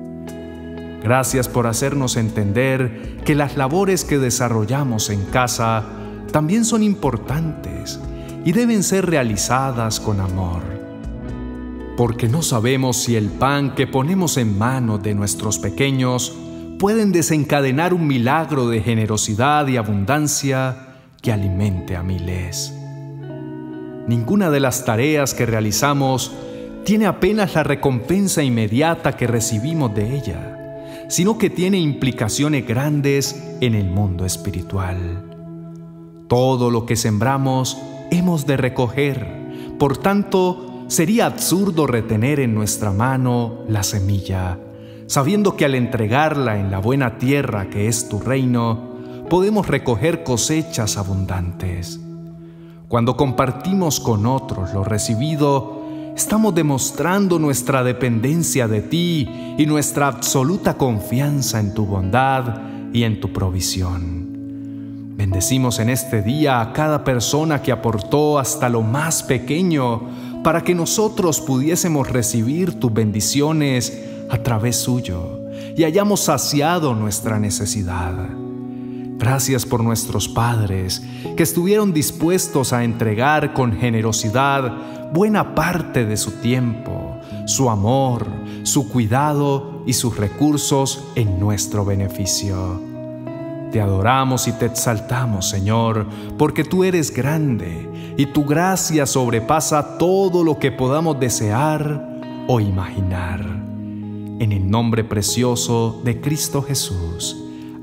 Gracias por hacernos entender que las labores que desarrollamos en casa también son importantes y deben ser realizadas con amor. Porque no sabemos si el pan que ponemos en manos de nuestros pequeños pueden desencadenar un milagro de generosidad y abundancia que alimente a miles. Ninguna de las tareas que realizamos tiene apenas la recompensa inmediata que recibimos de ella, sino que tiene implicaciones grandes en el mundo espiritual. Todo lo que sembramos hemos de recoger, por tanto, sería absurdo retener en nuestra mano la semilla, sabiendo que al entregarla en la buena tierra que es tu reino, podemos recoger cosechas abundantes. Cuando compartimos con otros lo recibido, estamos demostrando nuestra dependencia de ti y nuestra absoluta confianza en tu bondad y en tu provisión. Bendecimos en este día a cada persona que aportó hasta lo más pequeño para que nosotros pudiésemos recibir tus bendiciones a través suyo y hayamos saciado nuestra necesidad. Gracias por nuestros padres que estuvieron dispuestos a entregar con generosidad buena parte de su tiempo, su amor, su cuidado y sus recursos en nuestro beneficio. Te adoramos y te exaltamos, Señor, porque tú eres grande y tu gracia sobrepasa todo lo que podamos desear o imaginar. En el nombre precioso de Cristo Jesús.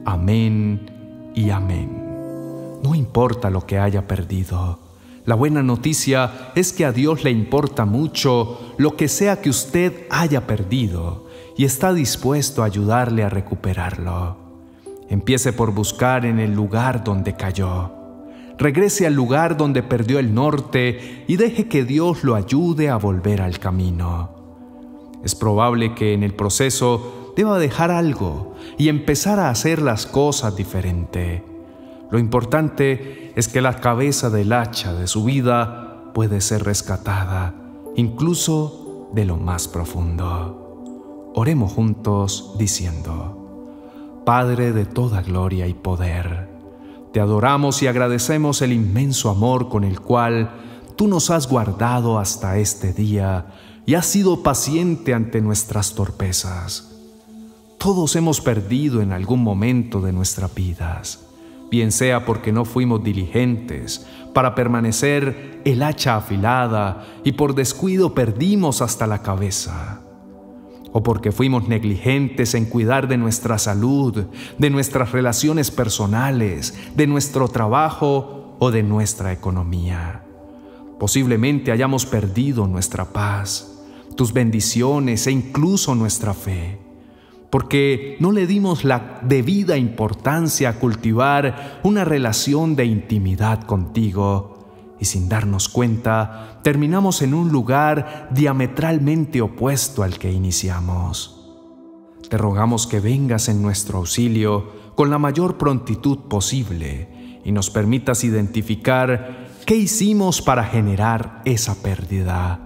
Amén y amén. No importa lo que haya perdido. La buena noticia es que a Dios le importa mucho lo que sea que usted haya perdido y está dispuesto a ayudarle a recuperarlo. Empiece por buscar en el lugar donde cayó. Regrese al lugar donde perdió el norte y deje que Dios lo ayude a volver al camino. Es probable que en el proceso deba dejar algo y empezar a hacer las cosas diferente. Lo importante es que la cabeza del hacha de su vida puede ser rescatada, incluso de lo más profundo. Oremos juntos diciendo: Padre de toda gloria y poder, te adoramos y agradecemos el inmenso amor con el cual tú nos has guardado hasta este día y has sido paciente ante nuestras torpezas. Todos hemos perdido en algún momento de nuestras vidas, bien sea porque no fuimos diligentes para permanecer el hacha afilada y por descuido perdimos hasta la cabeza, o porque fuimos negligentes en cuidar de nuestra salud, de nuestras relaciones personales, de nuestro trabajo o de nuestra economía. Posiblemente hayamos perdido nuestra paz, tus bendiciones e incluso nuestra fe, porque no le dimos la debida importancia a cultivar una relación de intimidad contigo y sin darnos cuenta, terminamos en un lugar diametralmente opuesto al que iniciamos. Te rogamos que vengas en nuestro auxilio con la mayor prontitud posible y nos permitas identificar qué hicimos para generar esa pérdida.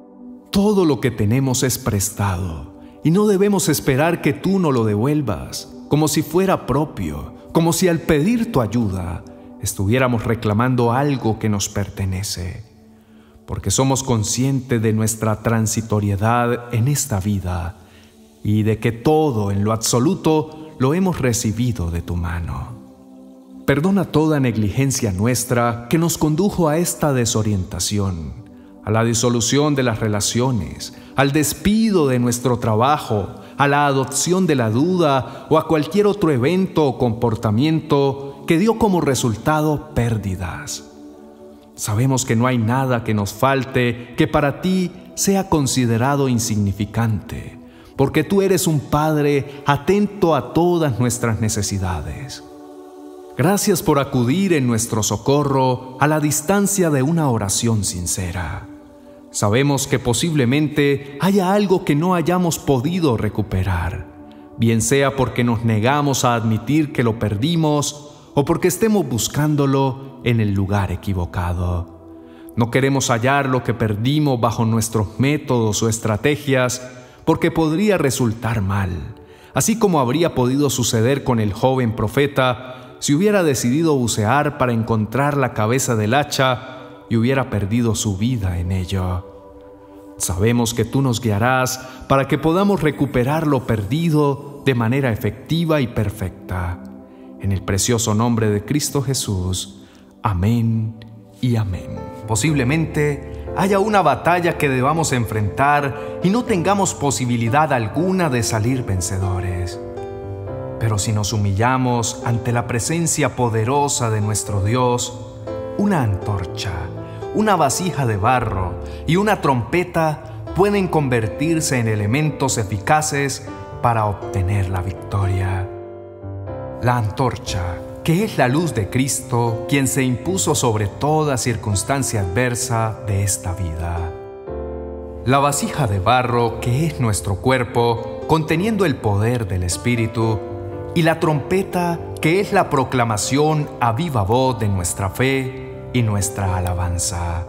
Todo lo que tenemos es prestado y no debemos esperar que tú nos lo devuelvas, como si fuera propio, como si al pedir tu ayuda estuviéramos reclamando algo que nos pertenece, porque somos conscientes de nuestra transitoriedad en esta vida y de que todo en lo absoluto lo hemos recibido de tu mano. Perdona toda negligencia nuestra que nos condujo a esta desorientación, a la disolución de las relaciones, al despido de nuestro trabajo, a la adopción de la duda o a cualquier otro evento o comportamiento que dio como resultado pérdidas. Sabemos que no hay nada que nos falte que para ti sea considerado insignificante, porque tú eres un Padre atento a todas nuestras necesidades. Gracias por acudir en nuestro socorro a la distancia de una oración sincera. Sabemos que posiblemente haya algo que no hayamos podido recuperar, bien sea porque nos negamos a admitir que lo perdimos o porque estemos buscándolo en el lugar equivocado. No queremos hallar lo que perdimos bajo nuestros métodos o estrategias porque podría resultar mal, así como habría podido suceder con el joven profeta si hubiera decidido bucear para encontrar la cabeza del hacha y hubiera perdido su vida en ello. Sabemos que tú nos guiarás para que podamos recuperar lo perdido de manera efectiva y perfecta. En el precioso nombre de Cristo Jesús. Amén y amén. Posiblemente haya una batalla que debamos enfrentar y no tengamos posibilidad alguna de salir vencedores. Pero si nos humillamos ante la presencia poderosa de nuestro Dios, una antorcha, una vasija de barro y una trompeta pueden convertirse en elementos eficaces para obtener la victoria. La antorcha, que es la luz de Cristo, quien se impuso sobre toda circunstancia adversa de esta vida. La vasija de barro, que es nuestro cuerpo, conteniendo el poder del Espíritu, y la trompeta, que es la proclamación a viva voz de nuestra fe y nuestra alabanza.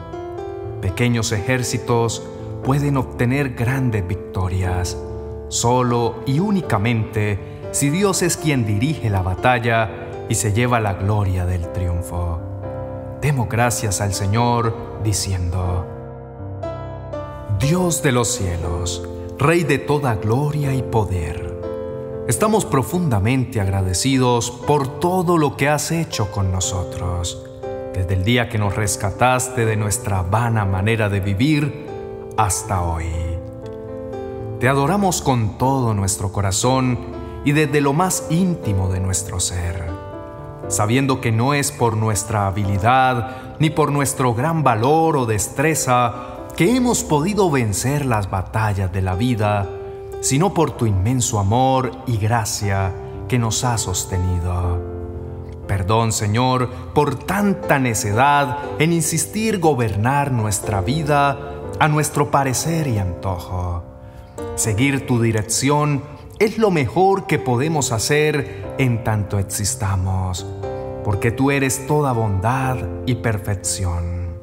Pequeños ejércitos pueden obtener grandes victorias, solo y únicamente si Dios es quien dirige la batalla y se lleva la gloria del triunfo. Demos gracias al Señor diciendo: Dios de los cielos, Rey de toda gloria y poder, estamos profundamente agradecidos por todo lo que has hecho con nosotros, desde el día que nos rescataste de nuestra vana manera de vivir hasta hoy. Te adoramos con todo nuestro corazón y desde lo más íntimo de nuestro ser, sabiendo que no es por nuestra habilidad ni por nuestro gran valor o destreza que hemos podido vencer las batallas de la vida, sino por tu inmenso amor y gracia que nos ha sostenido. Perdón, Señor, por tanta necedad en insistir gobernar nuestra vida a nuestro parecer y antojo. Seguir tu dirección es lo mejor que podemos hacer en tanto existamos, porque tú eres toda bondad y perfección.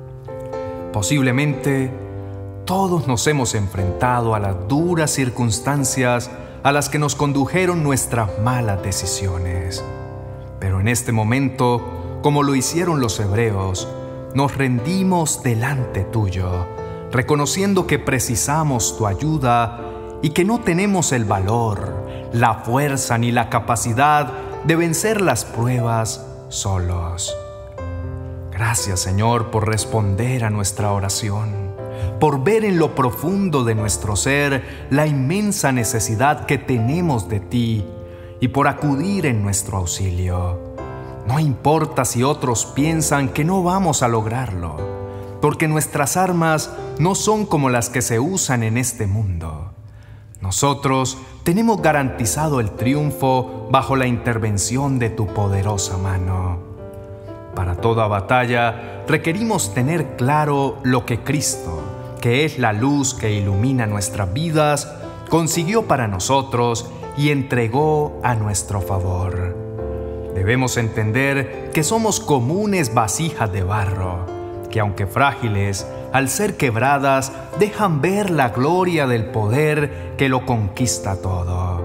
Posiblemente todos nos hemos enfrentado a las duras circunstancias a las que nos condujeron nuestras malas decisiones. Pero en este momento, como lo hicieron los hebreos, nos rendimos delante tuyo, reconociendo que precisamos tu ayuda y que no tenemos el valor, la fuerza ni la capacidad de vencer las pruebas solos. Gracias, Señor, por responder a nuestra oración, por ver en lo profundo de nuestro ser la inmensa necesidad que tenemos de ti y por acudir en nuestro auxilio. No importa si otros piensan que no vamos a lograrlo, porque nuestras armas no son como las que se usan en este mundo. Nosotros tenemos garantizado el triunfo bajo la intervención de tu poderosa mano. Para toda batalla requerimos tener claro lo que Cristo, que es la luz que ilumina nuestras vidas, consiguió para nosotros y entregó a nuestro favor. Debemos entender que somos comunes vasijas de barro, que aunque frágiles, al ser quebradas, dejan ver la gloria del poder que lo conquista todo.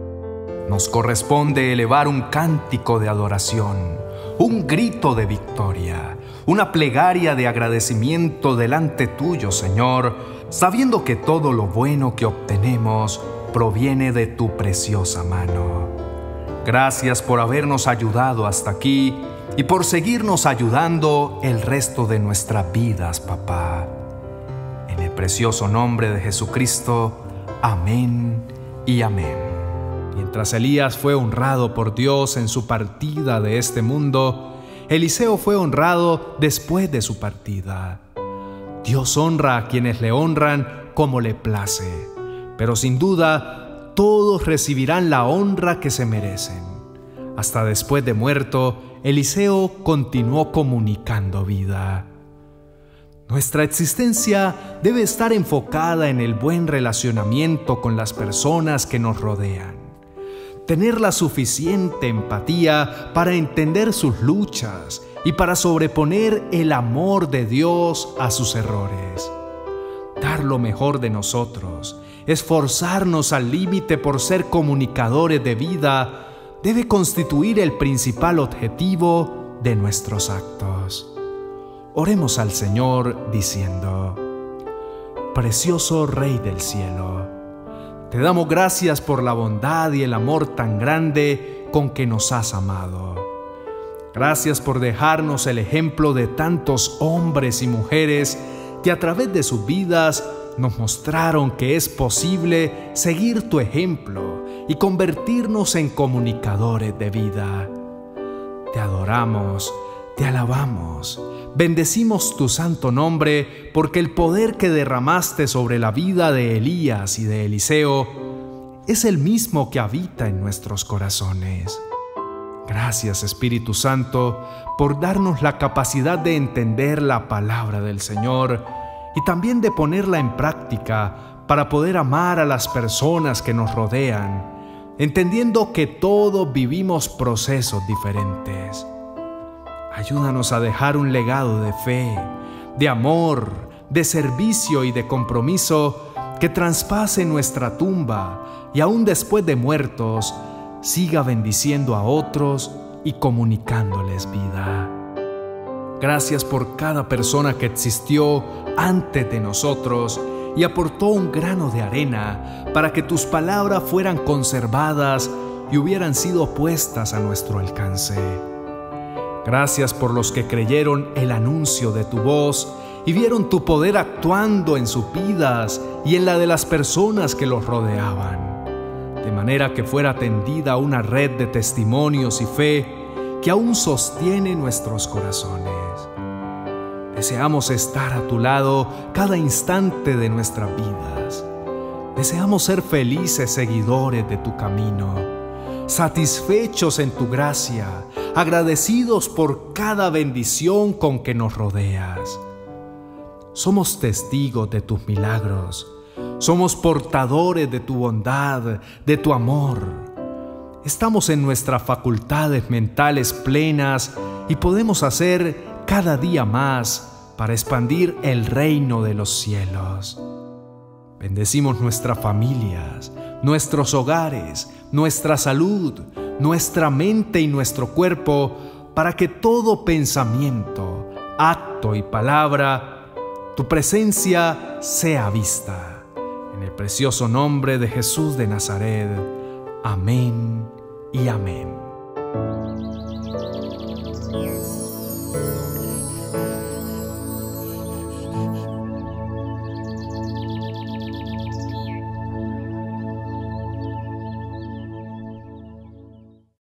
Nos corresponde elevar un cántico de adoración, un grito de victoria, una plegaria de agradecimiento delante tuyo, Señor, sabiendo que todo lo bueno que obtenemos proviene de tu preciosa mano. Gracias por habernos ayudado hasta aquí y por seguirnos ayudando el resto de nuestras vidas, papá. En el precioso nombre de Jesucristo, amén y amén. Mientras Elías fue honrado por Dios en su partida de este mundo, Eliseo fue honrado después de su partida. Dios honra a quienes le honran como le place, pero sin duda todos recibirán la honra que se merecen. Hasta después de muerto, Eliseo continuó comunicando vida. Nuestra existencia debe estar enfocada en el buen relacionamiento con las personas que nos rodean. Tener la suficiente empatía para entender sus luchas y para sobreponer el amor de Dios a sus errores. Dar lo mejor de nosotros, esforzarnos al límite por ser comunicadores de vida, debe constituir el principal objetivo de nuestros actos. Oremos al Señor diciendo: Precioso Rey del cielo, te damos gracias por la bondad y el amor tan grande con que nos has amado. Gracias por dejarnos el ejemplo de tantos hombres y mujeres que a través de sus vidas nos mostraron que es posible seguir tu ejemplo y convertirnos en comunicadores de vida. Te adoramos, te alabamos, bendecimos tu santo nombre porque el poder que derramaste sobre la vida de Elías y de Eliseo es el mismo que habita en nuestros corazones. Gracias, Espíritu Santo, por darnos la capacidad de entender la palabra del Señor y también de ponerla en práctica para poder amar a las personas que nos rodean, entendiendo que todos vivimos procesos diferentes. Ayúdanos a dejar un legado de fe, de amor, de servicio y de compromiso que traspase nuestra tumba y aún después de muertos, siga bendiciendo a otros y comunicándoles vida. Gracias por cada persona que existió antes de nosotros y aportó un grano de arena para que tus palabras fueran conservadas y hubieran sido puestas a nuestro alcance. Gracias por los que creyeron el anuncio de tu voz y vieron tu poder actuando en sus vidas y en la de las personas que los rodeaban, de manera que fuera tendida una red de testimonios y fe que aún sostiene nuestros corazones. Deseamos estar a tu lado cada instante de nuestras vidas. Deseamos ser felices seguidores de tu camino, satisfechos en tu gracia, agradecidos por cada bendición con que nos rodeas. Somos testigos de tus milagros. Somos portadores de tu bondad, de tu amor. Estamos en nuestras facultades mentales plenas y podemos hacer cada día más para expandir el reino de los cielos. Bendecimos nuestras familias, nuestros hogares, nuestra salud, nuestra mente y nuestro cuerpo, para que todo pensamiento, acto y palabra, tu presencia sea vista. En el precioso nombre de Jesús de Nazaret. Amén y amén.